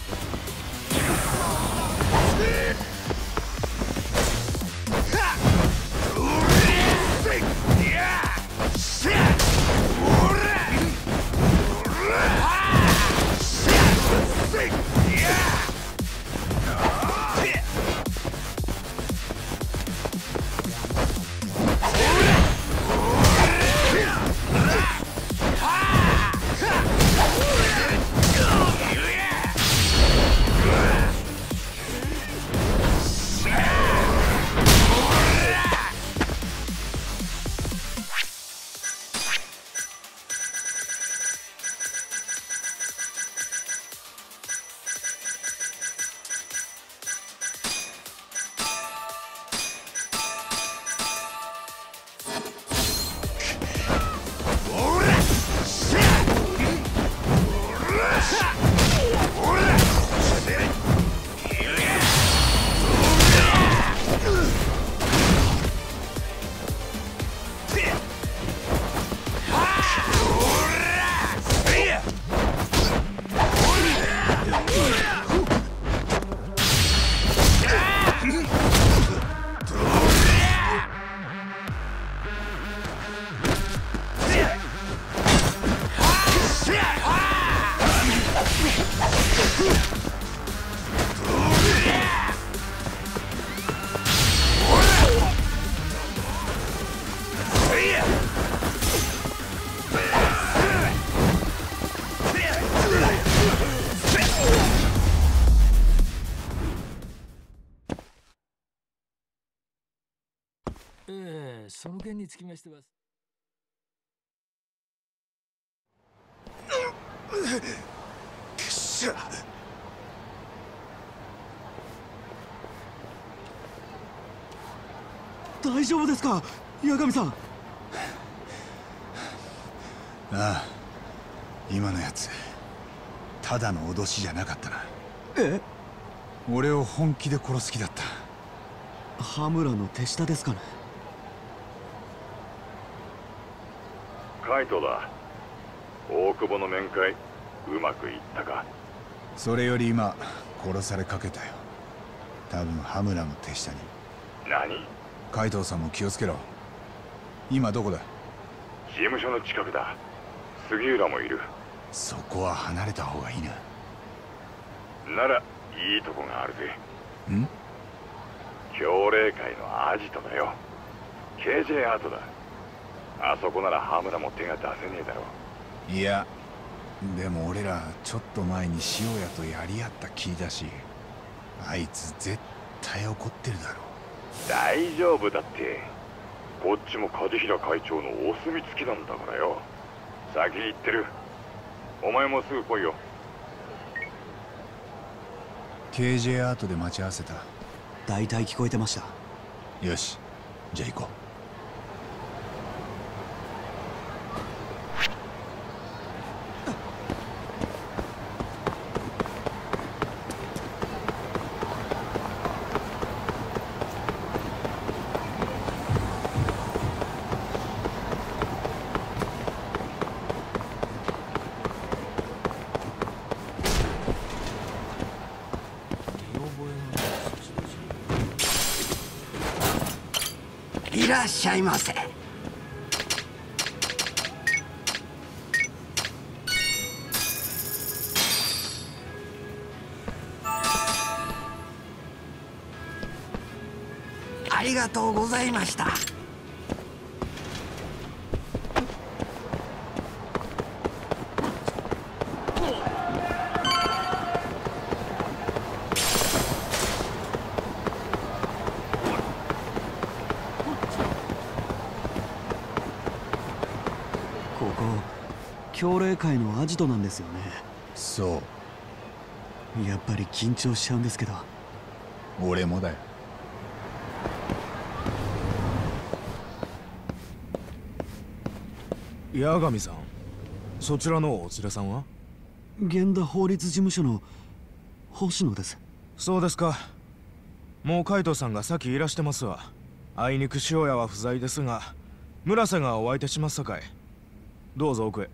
H: ええ、その件につきましては。
N: くっしゃ。
C: 大丈夫ですか、八神さん。
D: ああ、今のやつただの脅しじゃなかったな。
C: え？
D: 俺を本気で殺す気だった。
C: 羽村の手下ですかね。
E: カイトだ。大久保の面会うまくいったか？
D: それより今殺されかけたよ。多分羽村の手下に。
E: 何？
D: 海藤さんも気をつけろ。今どこだ？
E: 事務所の近くだ。杉浦もいる。
D: そこは離れた方がいいな。
E: ならいいとこがあるぜ。
D: ん？
E: 強霊会のアジトだよ。ケージェー アートだ。あそこなら羽村も手が出せねえだろ
D: う。いや、でも俺らちょっと前に塩谷とやり合った気だし、あいつ絶対怒ってるだろう。
E: 大丈夫だって。こっちも梶平会長のお墨付きなんだからよ。先に行ってる。お前もすぐ来いよ。
D: ケージェー アートで待ち合わせた。
C: 大体聞こえてました。
D: よし、じゃあ行こう。
F: いらっしゃいませ。ありがとうございました。
C: 教令会のアジトなんですよね。
D: そう
C: やっぱり緊張しちゃうんですけど。
D: 俺もだよ。
O: 八神さん、そちらのお連れさんは？
C: 源田法律事務所の星野です。
O: そうですか。もう海藤さんが先いらしてますわ。あいにく塩屋は不在ですが、村瀬がお相手しますさかい。どうぞ奥へ。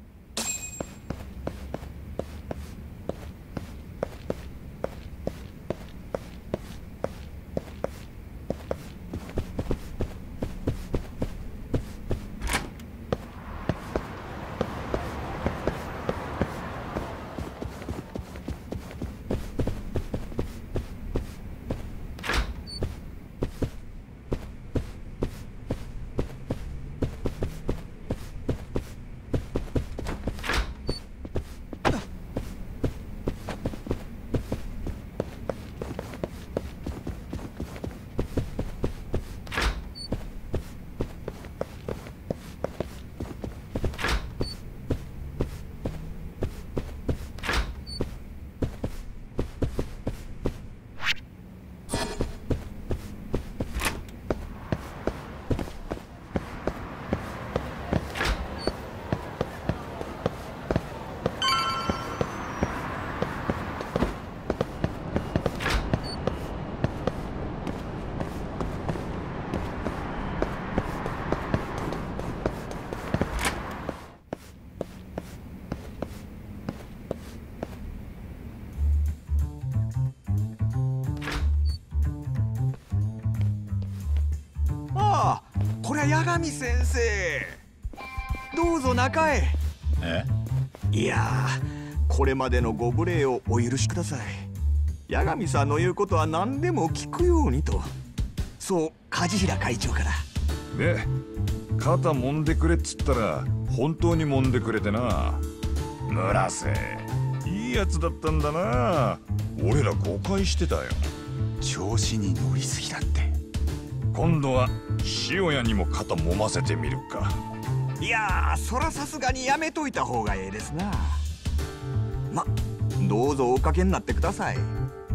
P: 八神先生、どうぞ中へ。
D: え？
P: いやー、これまでのご無礼をお許しください。八神さんの言うことは何でも聞くようにと、そう梶平会長から。
E: で、肩揉んでくれっつったら本当に揉んでくれてな。村瀬、いいやつだったんだな。俺ら誤解してたよ。
D: 調子に乗りすぎだって。
E: 今度は塩屋にも肩揉ませてみるか。
P: いやー、そらさすがにやめといた方がええですな。ま、どうぞおかけになってください。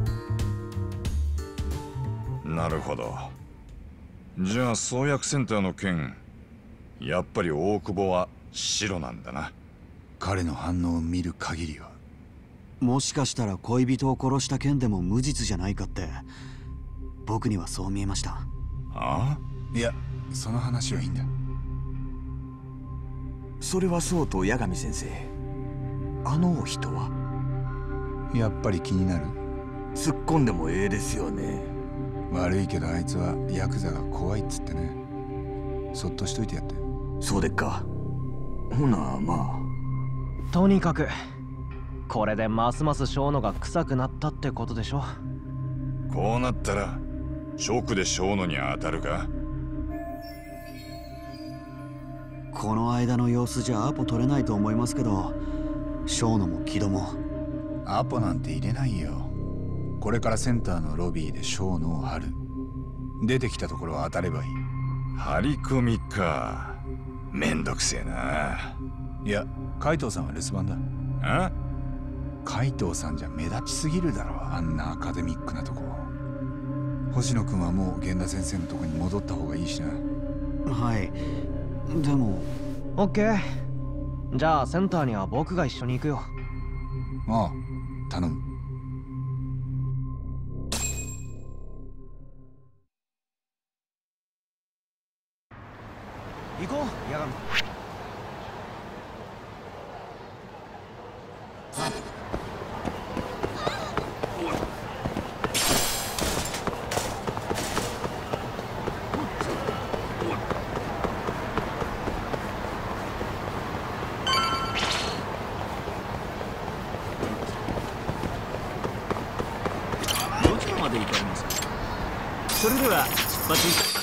E: なるほど。じゃあ創薬センターの件、やっぱり大久保は白なんだな。
D: 彼の反応を見る限りは。
C: もしかしたら恋人を殺した件でも無実じゃないかって、僕にはそう見えました。
E: ああ？
D: いや、その話はいいんだ。
P: それはそうと八神先生、あのお人は
D: やっぱり気になる？
P: 突っ込んでもええですよね。
D: 悪いけどあいつはヤクザが怖いっつってね。そっとしといてやって。
P: そうでっか。ほなま
G: あ、とにかくこれでますます小野が臭くなったってことでしょ。
E: こうなったら直で小野に当たるか。
C: この間の様子じゃアポ取れないと思いますけど、小野も木戸も。
D: アポなんて入れないよ。これからセンターのロビーで小野を張る。出てきたところを当たればいい。
E: 張り込みか。めんどくせえな。
D: いや、海藤さんは留守番だ。
E: あ？
D: 海藤さんじゃ目立ちすぎるだろ、あんなアカデミックなとこ。星野君はもう源田先生のとこに戻った方がいいしな。
C: はい、でも。
G: オッケー。じゃあセンターには僕が一緒に行くよ。
D: ああ、頼む。
G: 行こう、八神。
H: それでは出発いた。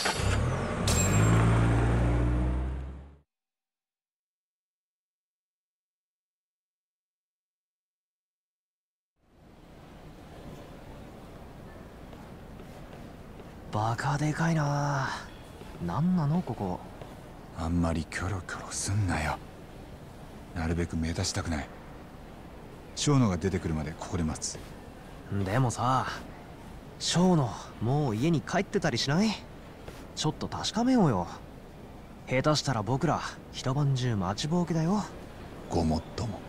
G: バカでかいな。なんなのここ。
D: あんまりキョロキョロすんなよ。 なるべく目立ちたくない。小野が出てくるまでここで待つ。
G: でもさ、小野もう家に帰ってたりしない？ちょっと確かめようよ。下手したら僕ら一晩中待ちぼうけだよ。
D: ごもっとも。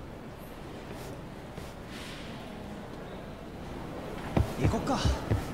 G: 行こっか。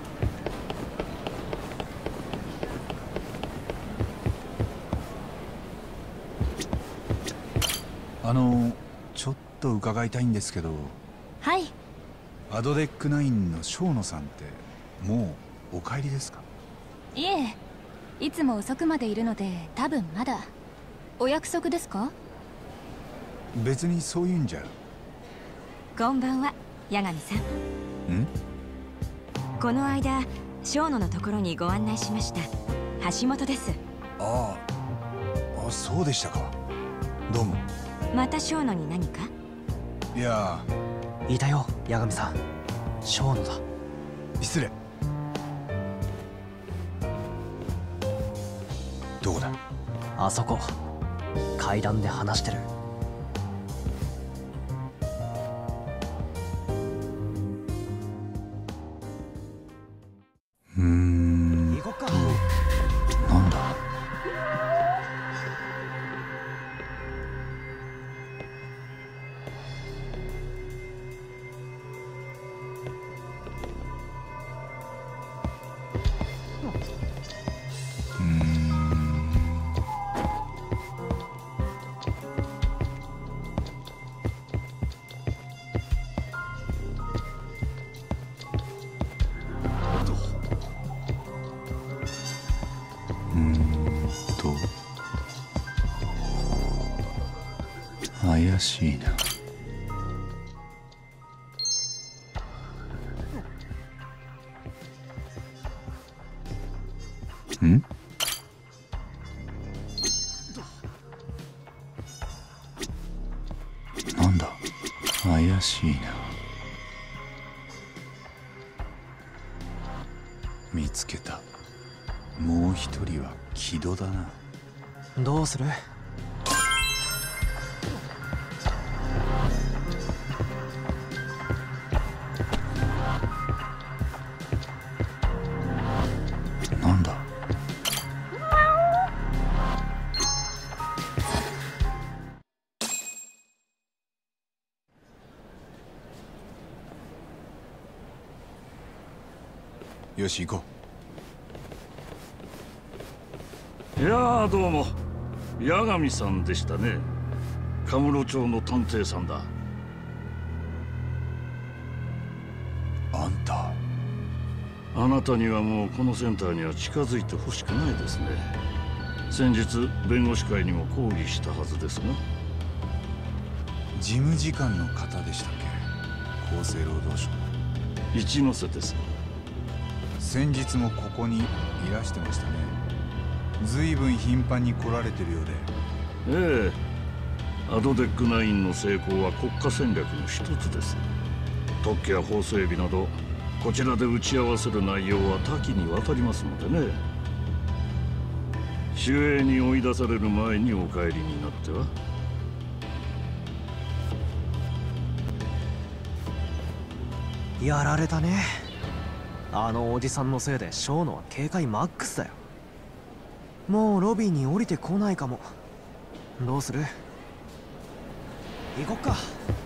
D: あのちょっと伺いたいんですけど。
J: はい。
D: アドデックナインの小野さんってもうお帰りですか？
J: いえ、いつも遅くまでいるので多分まだ。お約束ですか？
D: 別にそういうんじゃ。
J: こんばんは、八神さん。
D: ん？
J: この間小野のところにご案内しました橋本です。
D: ああ、あ、そうでしたか。どうも。
J: また小野に何か？
D: いや、
G: いたよ八神さん。小野だ。
D: 失礼。どこだ？
G: あそこ、階段で話してる。
D: うーん。
G: 行こっか。
D: なんだ？うーん。うーんと怪しいな。ん？なんだ？怪しいな。見つけた。もう一人は木戸だな。
G: どうする？
D: なんだ？よし行こ
Q: いやー、どうも八神さんでしたね。カムロ町の探偵さんだ。
D: あんた。
Q: あなたにはもうこのセンターには近づいてほしくないですね。先日弁護士会にも抗議したはずですが。
D: 事務次官の方でしたっけ？厚生労働省。
Q: 一ノ瀬です。
D: 先日もここにいらしてましたね。ずいぶん頻繁に来られてるようで。
Q: ええ、アドデックナインの成功は国家戦略の一つです。特許や法整備などこちらで打ち合わせる内容は多岐にわたりますのでね。守衛に追い出される前にお帰りになっては。
G: やられたね。あのおじさんのせいで小野は警戒マックスだよ。もうロビーに降りてこないかも。どうする？行こっか。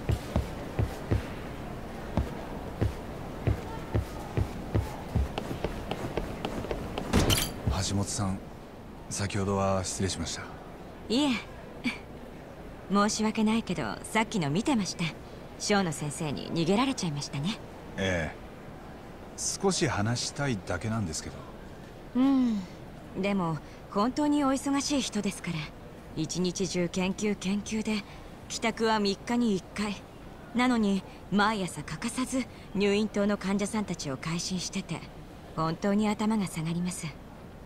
D: 橋本さん、先ほどは失礼しました。
R: いえ申し訳ないけど、さっきの見てました。小野先生に逃げられちゃいましたね。
D: ええ、少し話したいだけなんですけど。
R: うん、でも本当にお忙しい人ですから。一日中研究研究で、帰宅はみっかにいっかいなのに、毎朝欠かさず入院棟の患者さんたちを回診してて、本当に頭が下がります。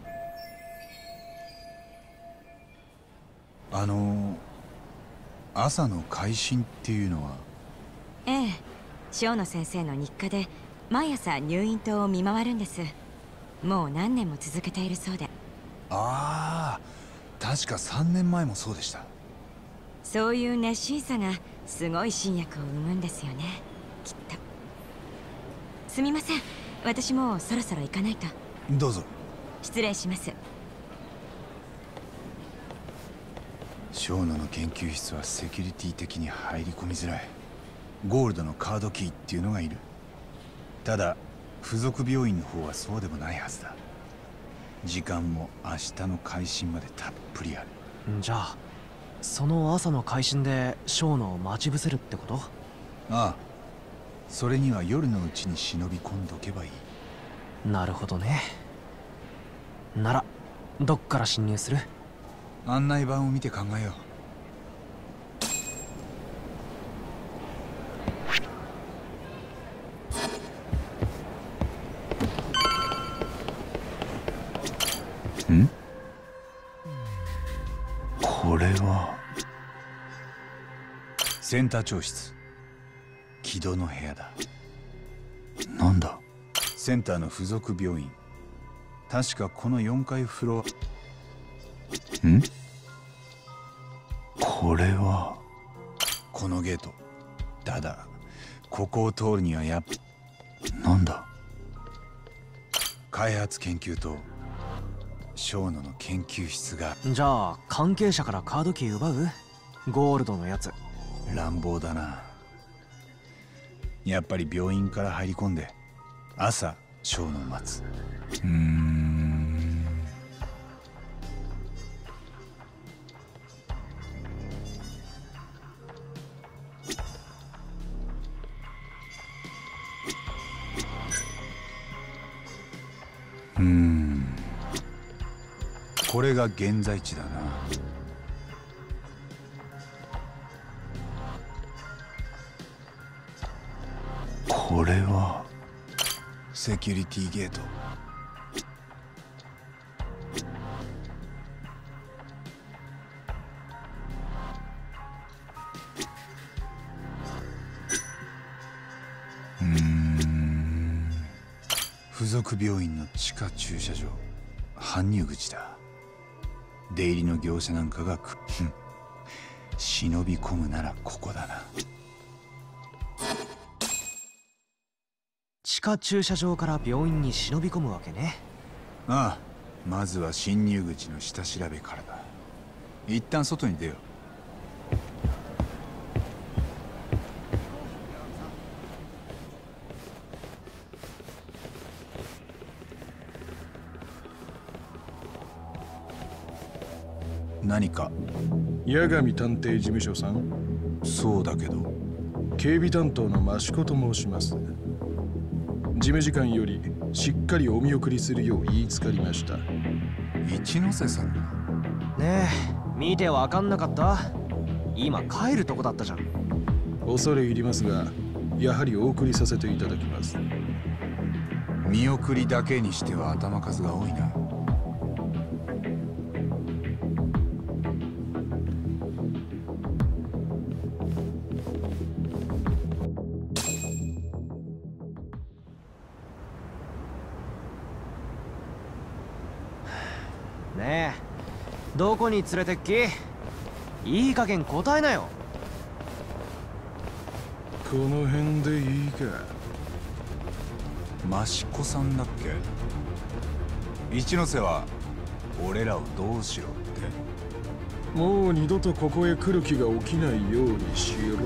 D: あの朝の回診っていうのは？
R: ええ、小野先生の日課で毎朝入院棟を見回るんです。もう何年も続けているそうで。
D: ああ、確かさんねんまえもそうでした。
R: そういう熱心さがすごい新薬を生むんですよね、きっと。すみません、私もうそろそろ行かないと。
D: どうぞ。
R: 失礼します。
D: 小野の研究室はセキュリティ的に入り込みづらい。ゴールドのカードキーっていうのがいる。ただ付属病院の方はそうでもないはずだ。時間も明日の開診までたっぷりある。
G: じゃあその朝の開診で小野を待ち伏せるってこと？あ
D: あ、それには夜のうちに忍び込んどけばいい。
G: なるほどね。ならどっから侵入する？
D: 案内板を見て考えよう。ん？これはセンター長室、木戸の部屋だ。なんだ？センターの付属病院。確かこのよんかいフロア。ん？これはこのゲート。だだ、ここを通るにはやっぱなんだ？開発研究と小野の研究室が。
G: じゃあ関係者からカードキー奪う？ゴールドのやつ。
D: 乱暴だな。やっぱり病院から入り込んで朝小野を待つ。うーん。うーん。これが現在地だな。これはセキュリティゲート。うーん。付属病院の地下駐車場、搬入口だ。出入りの業者なんかがく忍び込むならここだな。
G: 地下駐車場から病院に忍び込むわけね。
D: ああ、まずは侵入口の下調べからだ。一旦外に出よう。何か？
N: 八神探偵事務所さん？
D: そうだけど。
N: 警備担当の益子と申します。事務次官よりしっかりお見送りするよう言いつかりました。
D: 一ノ瀬さんだ。
G: ねえ、見てわかんなかった？今帰るとこだったじゃん。
N: 恐れ入りますが、やはりお送りさせていただきます。
D: 見送りだけにしては頭数が多いな。
G: ねえ、どこに連れてっき？いい加減答えなよ。
N: この辺でいいか。
D: 益子さんだっけ？一ノ瀬は俺らをどうしろって？
N: もう二度とここへ来る気が起きないようにしろと。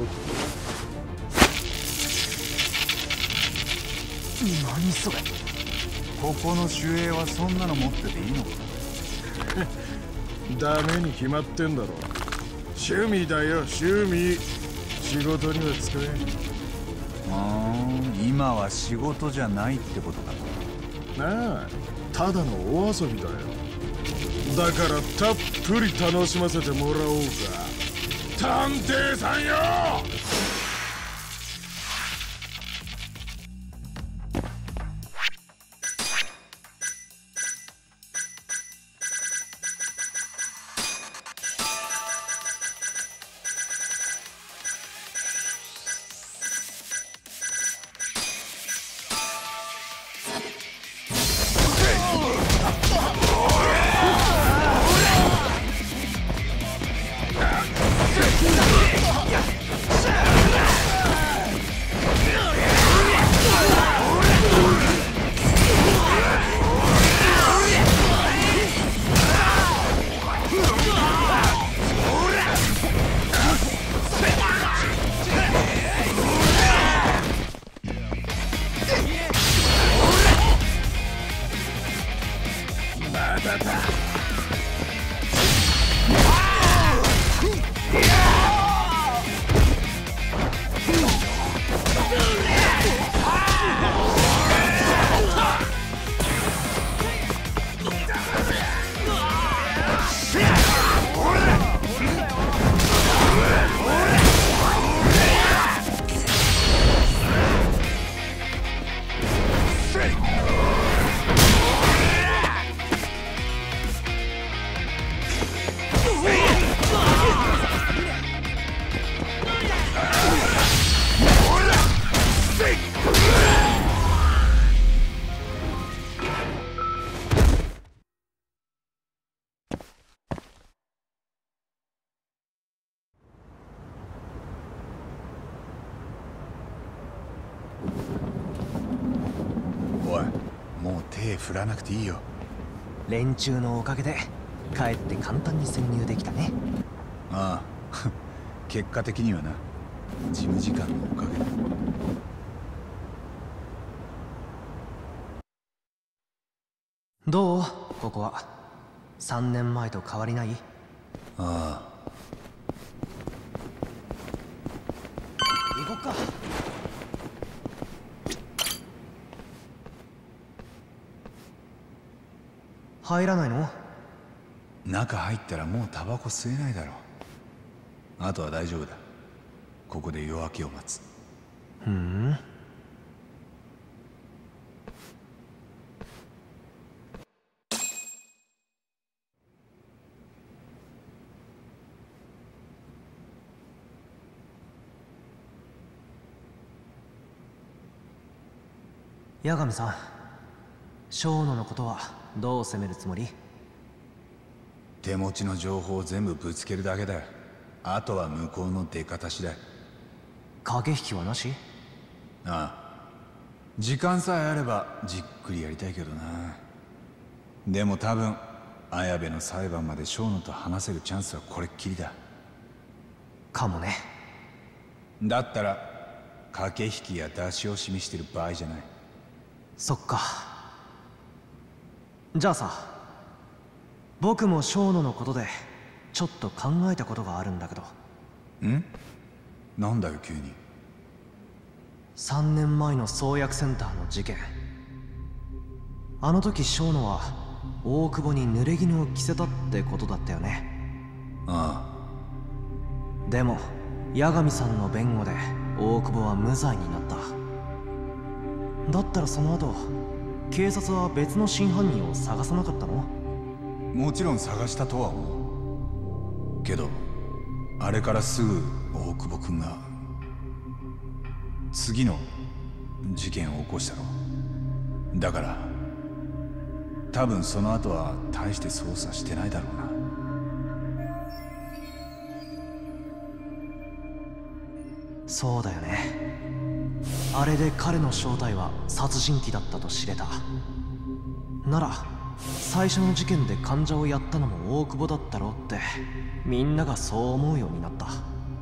G: 何それ？
D: ここの守衛はそんなの持ってていいのか？
N: ダメに決まってんだろ。趣味だよ、趣味。仕事には使えん。
D: ああ、今は仕事じゃないってことか。
N: なあ、ただのお遊びだよ。だからたっぷり楽しませてもらおうか。探偵さんよ。 まだだ。
D: 振らなくていいよ。
G: 連中のおかげでかえって簡単に潜入できたね。
D: ああ結果的にはな。事務時間のおかげだ。
G: どうここは。さんねんまえと変わりない？
D: ああ。
G: 行こっか。入らないの？
D: 中入ったらもうタバコ吸えないだろう。あとは大丈夫だ。ここで夜明けを待つ。
G: ふん。八神さん、小野のことはどう攻めるつもり？
D: 手持ちの情報を全部ぶつけるだけだよ。あとは向こうの出方次第。
G: 駆け引きはなし？
D: ああ。時間さえあればじっくりやりたいけどな。でも多分綾部の裁判まで小野と話せるチャンスはこれっきりだ。
G: かもね。
D: だったら駆け引きや出し惜しみしてる場合じゃない。
G: そっか。じゃあさ、僕も小野のことでちょっと考えたことがあるんだけど。
D: ん？なんだよ急に。
G: さんねんまえの創薬センターの事件。あの時小野は大久保に濡れ衣を着せたってことだったよね。
D: あ
G: あ。でも八神さんの弁護で大久保は無罪になった。だったらその後警察は別の真犯人を探さなかったの？
D: もちろん探したとは思うけど、あれからすぐ大久保君が次の事件を起こしたろ。だから多分その後は大して捜査してないだろうな。
G: そうだよね。あれで彼の正体は殺人鬼だったと知れた。なら最初の事件で患者をやったのも大久保だったろうってみんながそう思うようになった。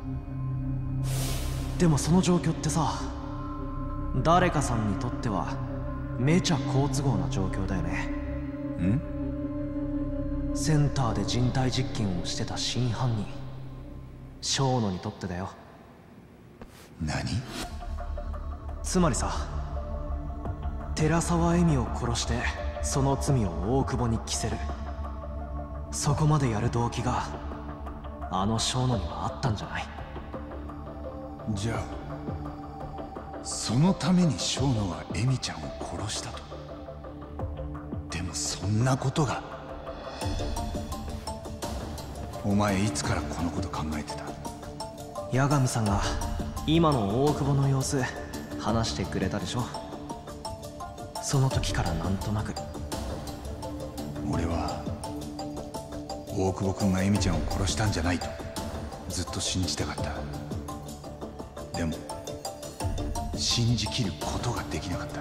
G: でもその状況ってさ、誰かさんにとってはめちゃ好都合な状況だよね。
D: ん？
G: センターで人体実験をしてた真犯人、小野にとってだよ。
D: 何？
G: つまりさ、寺沢恵美を殺してその罪を大久保に着せる、そこまでやる動機があの小野にはあったんじゃない？
D: じゃあそのために小野は恵美ちゃんを殺したと。でもそんなことが。お前いつからこのこと考えてた？
G: 八神さんが今の大久保の様子話してくれたでしょ。その時からなんとなく
D: 俺は大久保君が恵美ちゃんを殺したんじゃないとずっと信じたかった。でも信じきることができなかった。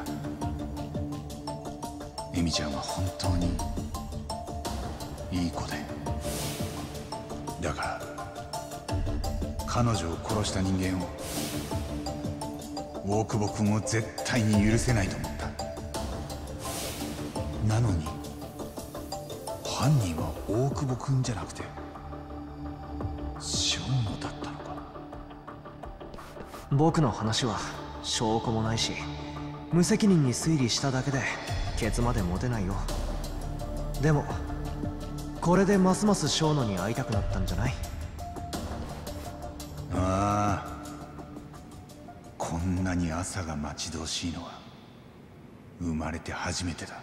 D: 恵美ちゃんは本当にいい子で、だから彼女を殺した人間を、大久保君を絶対に許せないと思った。なのに犯人は大久保君じゃなくて生野だったのか。
G: 僕の話は証拠もないし、無責任に推理しただけでケツまで持てないよ。でもこれでますます生野に会いたくなったんじゃない？
D: ああ、こんなに朝が待ち遠しいのは生まれて初めてだ。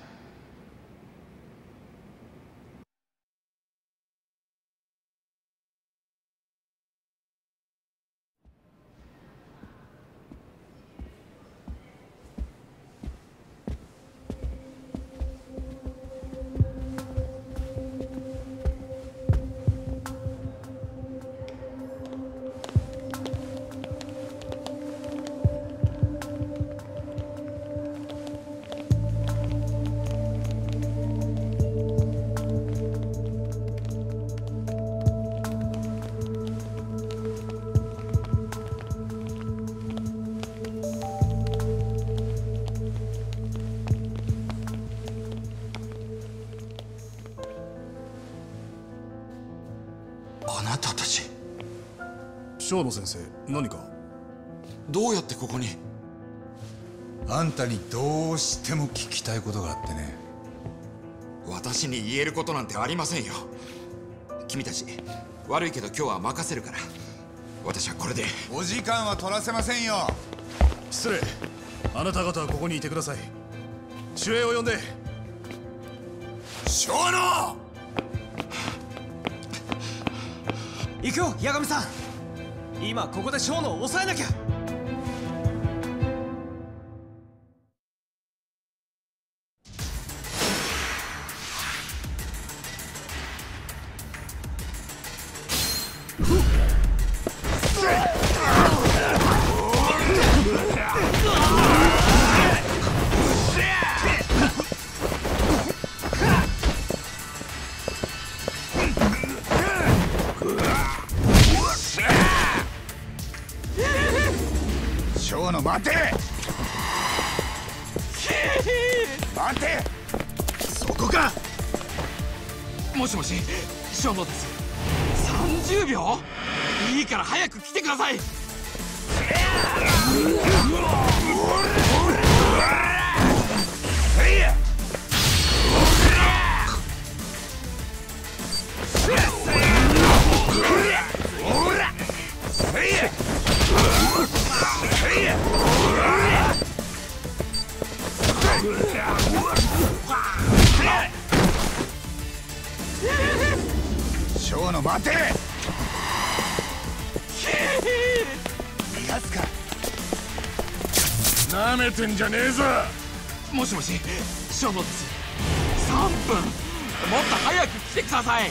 N: 生野先生、何か？
D: どうやってここに？あんたにどうしても聞きたいことがあってね。
S: 私に言えることなんてありませんよ。君たち悪いけど今日は任せるから、私はこれで。
D: お時間は取らせませんよ。
N: 失礼。あなた方はここにいてください。守衛を呼んで。
D: 生野！
G: 行くよ、八神さん。今ここで生野を抑えなきゃ。
D: 待て！待て！そこか！
S: もしもし、生野です。さんじゅうびょう？いいから早く来てください。
D: 生野待て！逃がすか。
N: なめてんじゃねえぞ。
S: もしもし、生野です。さんぷん、もっと早く来てください。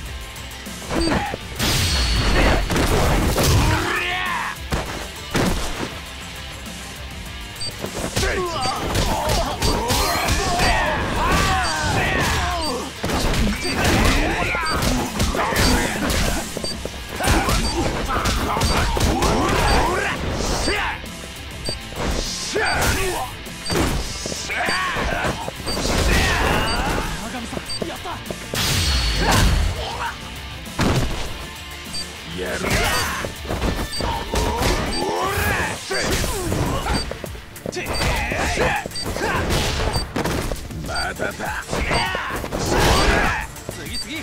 N: まだだ。
G: 次次。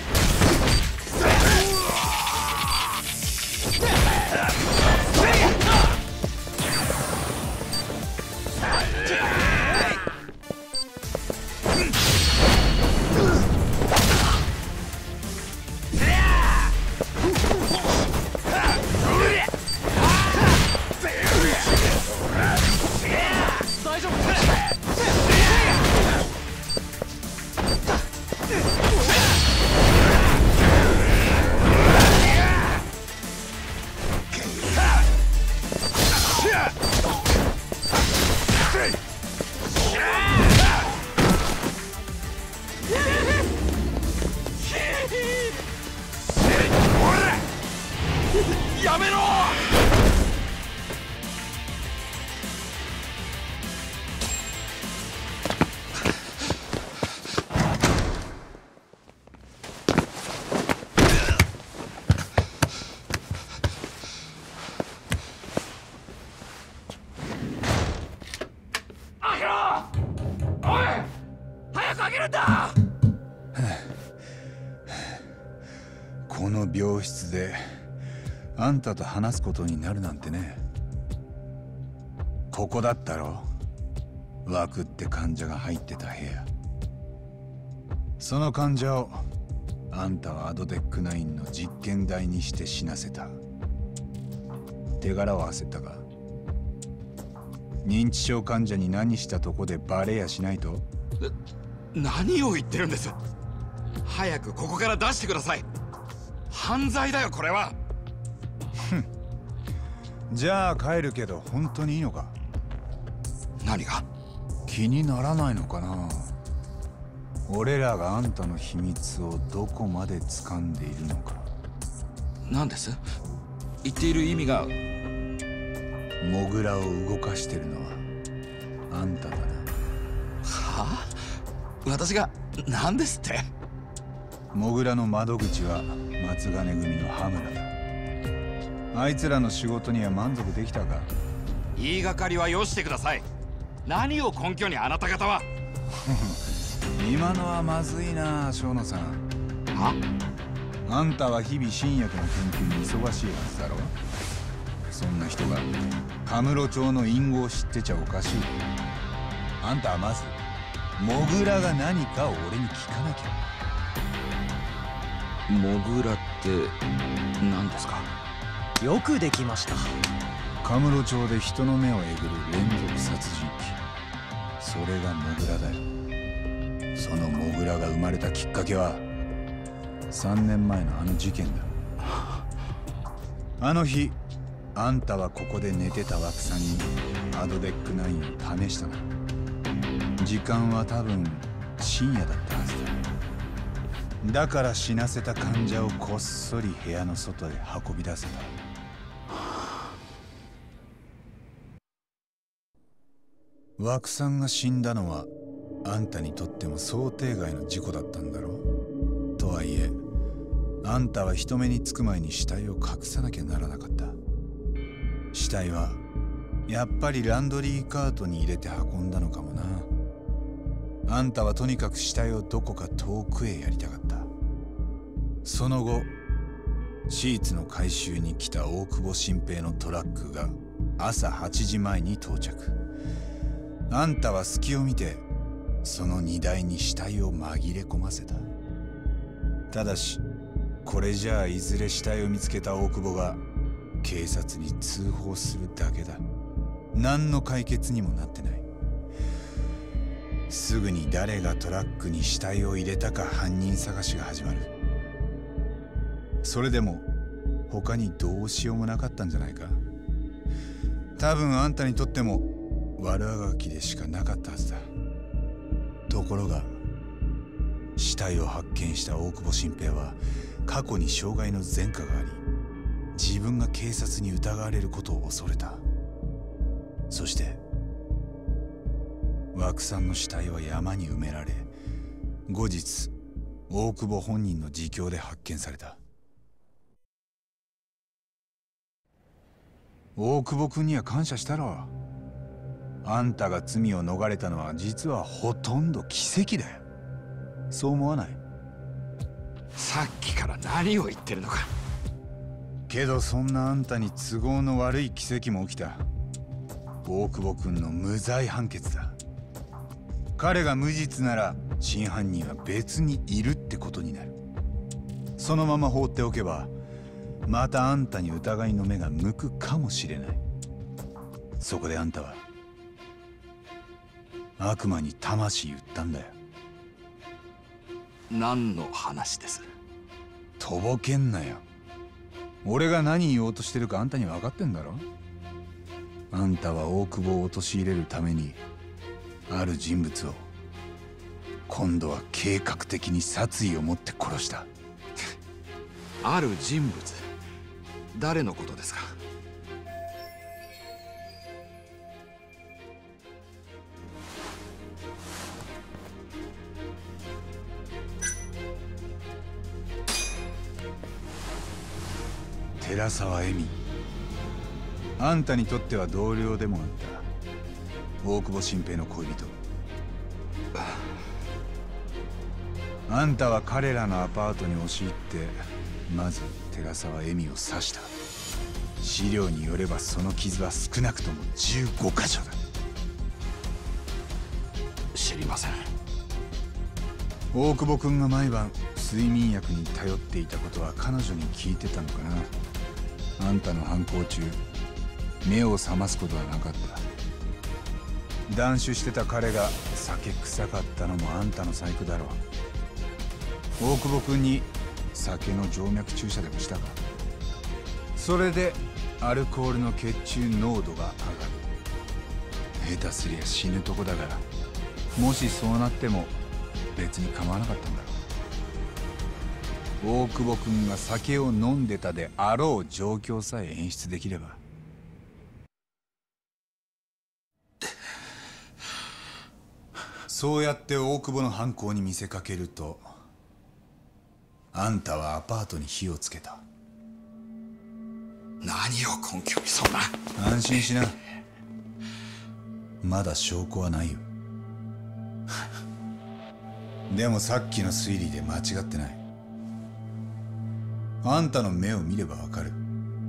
S: やめろ！
D: この病室であんたと話すことになるなんてね。ここだったろ、枠って患者が入ってた部屋。その患者をあんたはアドデックナインの実験台にして死なせた。手柄を焦ったか。認知症患者に何したとこでバレやしないと。
S: 何を言ってるんです。早くここから出してください。犯罪だよこれは。
D: じゃあ帰るけど本当にいいのか。
S: 何が？
D: 気にならないのかな。俺らがあんたの秘密をどこまで掴んでいるのか。
S: 何です？言っている意味が。
D: モグラを動かしてるのはあんただな。
S: はあ？私が何ですって？
D: モグラの窓口は松金組の羽村だ。あいつらの仕事には満足できたか？
S: 言いがかりはよしてください。何を根拠にあなた方は。
D: 今のはまずいな、生野さん。
S: は？
D: あんたは日々新薬の研究に忙しいはずだろ。そんな人がカムロ町の隠語を知ってちゃおかしい。あんたはまずモグラが何かを俺に聞かなきゃ。
S: モグラって何ですか？
G: よくできました。
D: カムロ町で人の目をえぐる連続殺人鬼、それがモグラだよ。そのモグラが生まれたきっかけはさんねんまえのあの事件だ。あの日あんたはここで寝てた枠さんにアドデックナインを試したな。時間は多分深夜だったはずだ。だから死なせた患者をこっそり部屋の外へ運び出せた。枠さんが死んだのはあんたにとっても想定外の事故だったんだろう。とはいえあんたは人目につく前に死体を隠さなきゃならなかった。死体はやっぱりランドリーカートに入れて運んだのかもな。あんたはとにかく死体をどこか遠くへやりたかった。その後シーツの回収に来た大久保新平のトラックが朝はちじまえに到着。あんたは隙を見てその荷台に死体を紛れ込ませた。ただしこれじゃあいずれ死体を見つけた大久保が警察に通報するだけだ。何の解決にもなってない。すぐに誰がトラックに死体を入れたか犯人探しが始まる。それでも他にどうしようもなかったんじゃないか。多分あんたにとっても悪あがきでしかなかったはずだ。ところが死体を発見した大久保新平は過去に傷害の前科があり、自分が警察に疑われることを恐れた。そして枠さんの死体は山に埋められ、後日大久保本人の自供で発見された。大久保君には感謝したろ。あんたが罪を逃れたのは実はほとんど奇跡だよ。そう思わない？
S: さっきから何を言ってるのか。
D: けどそんなあんたに都合の悪い奇跡も起きた。大久保君の無罪判決だ。彼が無実なら真犯人は別にいるってことになる。そのまま放っておけばまたあんたに疑いの目が向くかもしれない。そこであんたは悪魔に魂売ったんだよ。
S: 何の話です？
D: とぼけんなよ。俺が何言おうとしてるかあんたに分かってんだろ。あんたは大久保を陥れるためにある人物を今度は計画的に殺意を持って殺した。
S: ある人物？誰のことですか？
D: 寺沢恵美。あんたにとっては同僚でもあった大久保新平の恋人。 あんたは彼らのアパートに押し入ってまず寺沢恵美を刺した。資料によればその傷は少なくともじゅうごかしょだ。
S: 知りません。
D: 大久保君が毎晩睡眠薬に頼っていたことは彼女に聞いてたのかな。あんたの犯行中目を覚ますことはなかった。断酒してた彼が酒臭かったのもあんたの細工だろう。大久保君に酒の静脈注射でもしたか。それでアルコールの血中濃度が上がる。下手すりゃ死ぬとこだから、もしそうなっても別に構わなかったんだろう。大久保君が酒を飲んでたであろう状況さえ演出できれば。そうやって大久保の犯行に見せかけると、あんたはアパートに火をつけた。
S: 何を根拠にそんな。
D: 安心しな、まだ証拠はないよ。でもさっきの推理で間違ってない。あんたの目を見ればわかる。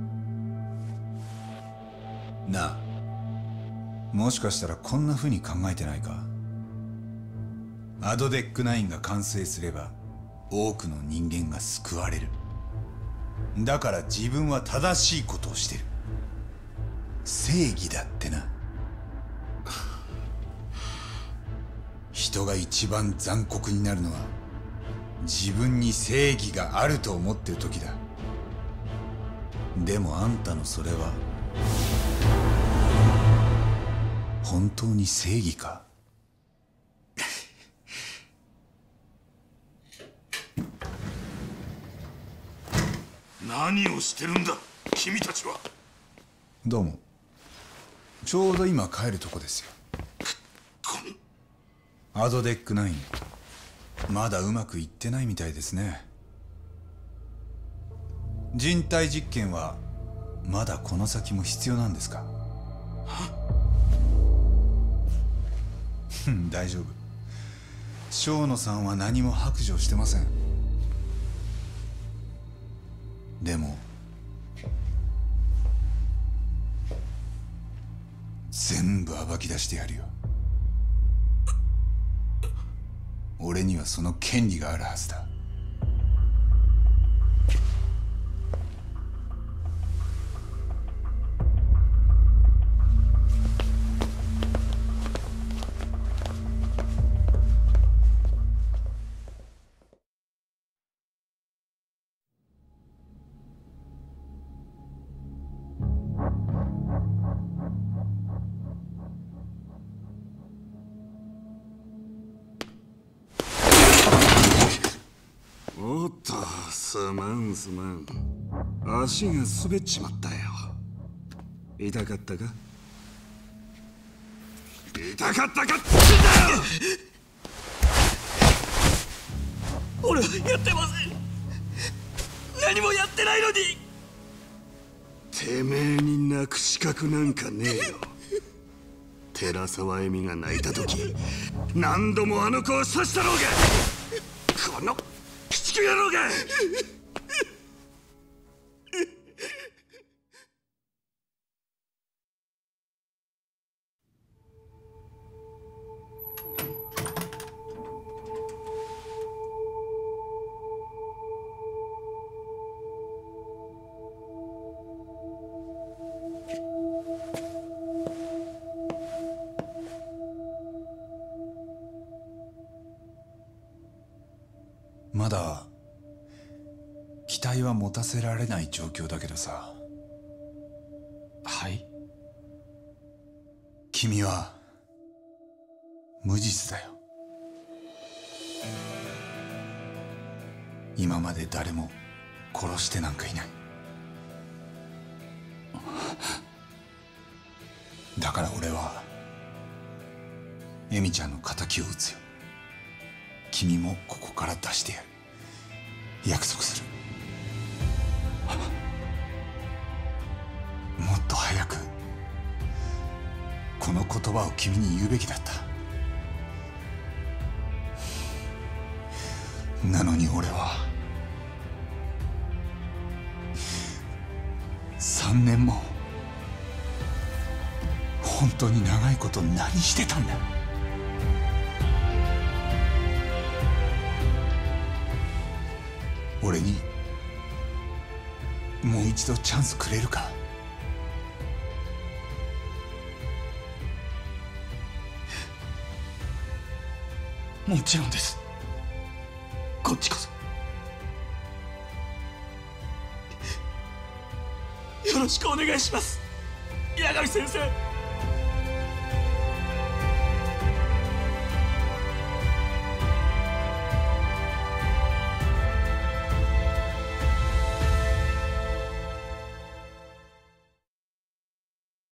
D: なあ、もしかしたらこんな風に考えてないか。アドデックナインが完成すれば多くの人間が救われる。だから自分は正しいことをしてる。正義だってな。人が一番残酷になるのは自分に正義があると思ってる時だ。でもあんたのそれは本当に正義か。
N: 何をしてるんだ君たちは。
D: どうも。ちょうど今帰るとこですよ。アドデックナインまだうまくいってないみたいですね。人体実験はまだこの先も必要なんですか。大丈夫。生野さんは何も白状してません。でも全部暴き出してやるよ。俺にはその権利があるはずだ。
N: おっと、すまんすまん。足が滑っちまったよ。痛かったか。痛かったかって言うんだよ。
L: 俺はやってません。何もやってないのに。
N: てめえに泣く資格なんかねえよ。寺沢恵美が泣いた時何度もあの子を刺したろうが。この鬼畜野郎が。
D: まだ期待は持たせられない状況だけどさ。
L: はい。
D: 君は無実だよ。今まで誰も殺してなんかいない。だから俺は恵美ちゃんの敵を討つよ。君もここから出してやる。約束する。もっと早くこの言葉を君に言うべきだった。 なのに俺はさんねんも本当に長いこと何してたんだ。俺にもう一度チャンスくれるか。
L: もちろんです。こっちこそよろしくお願いします、八神先生。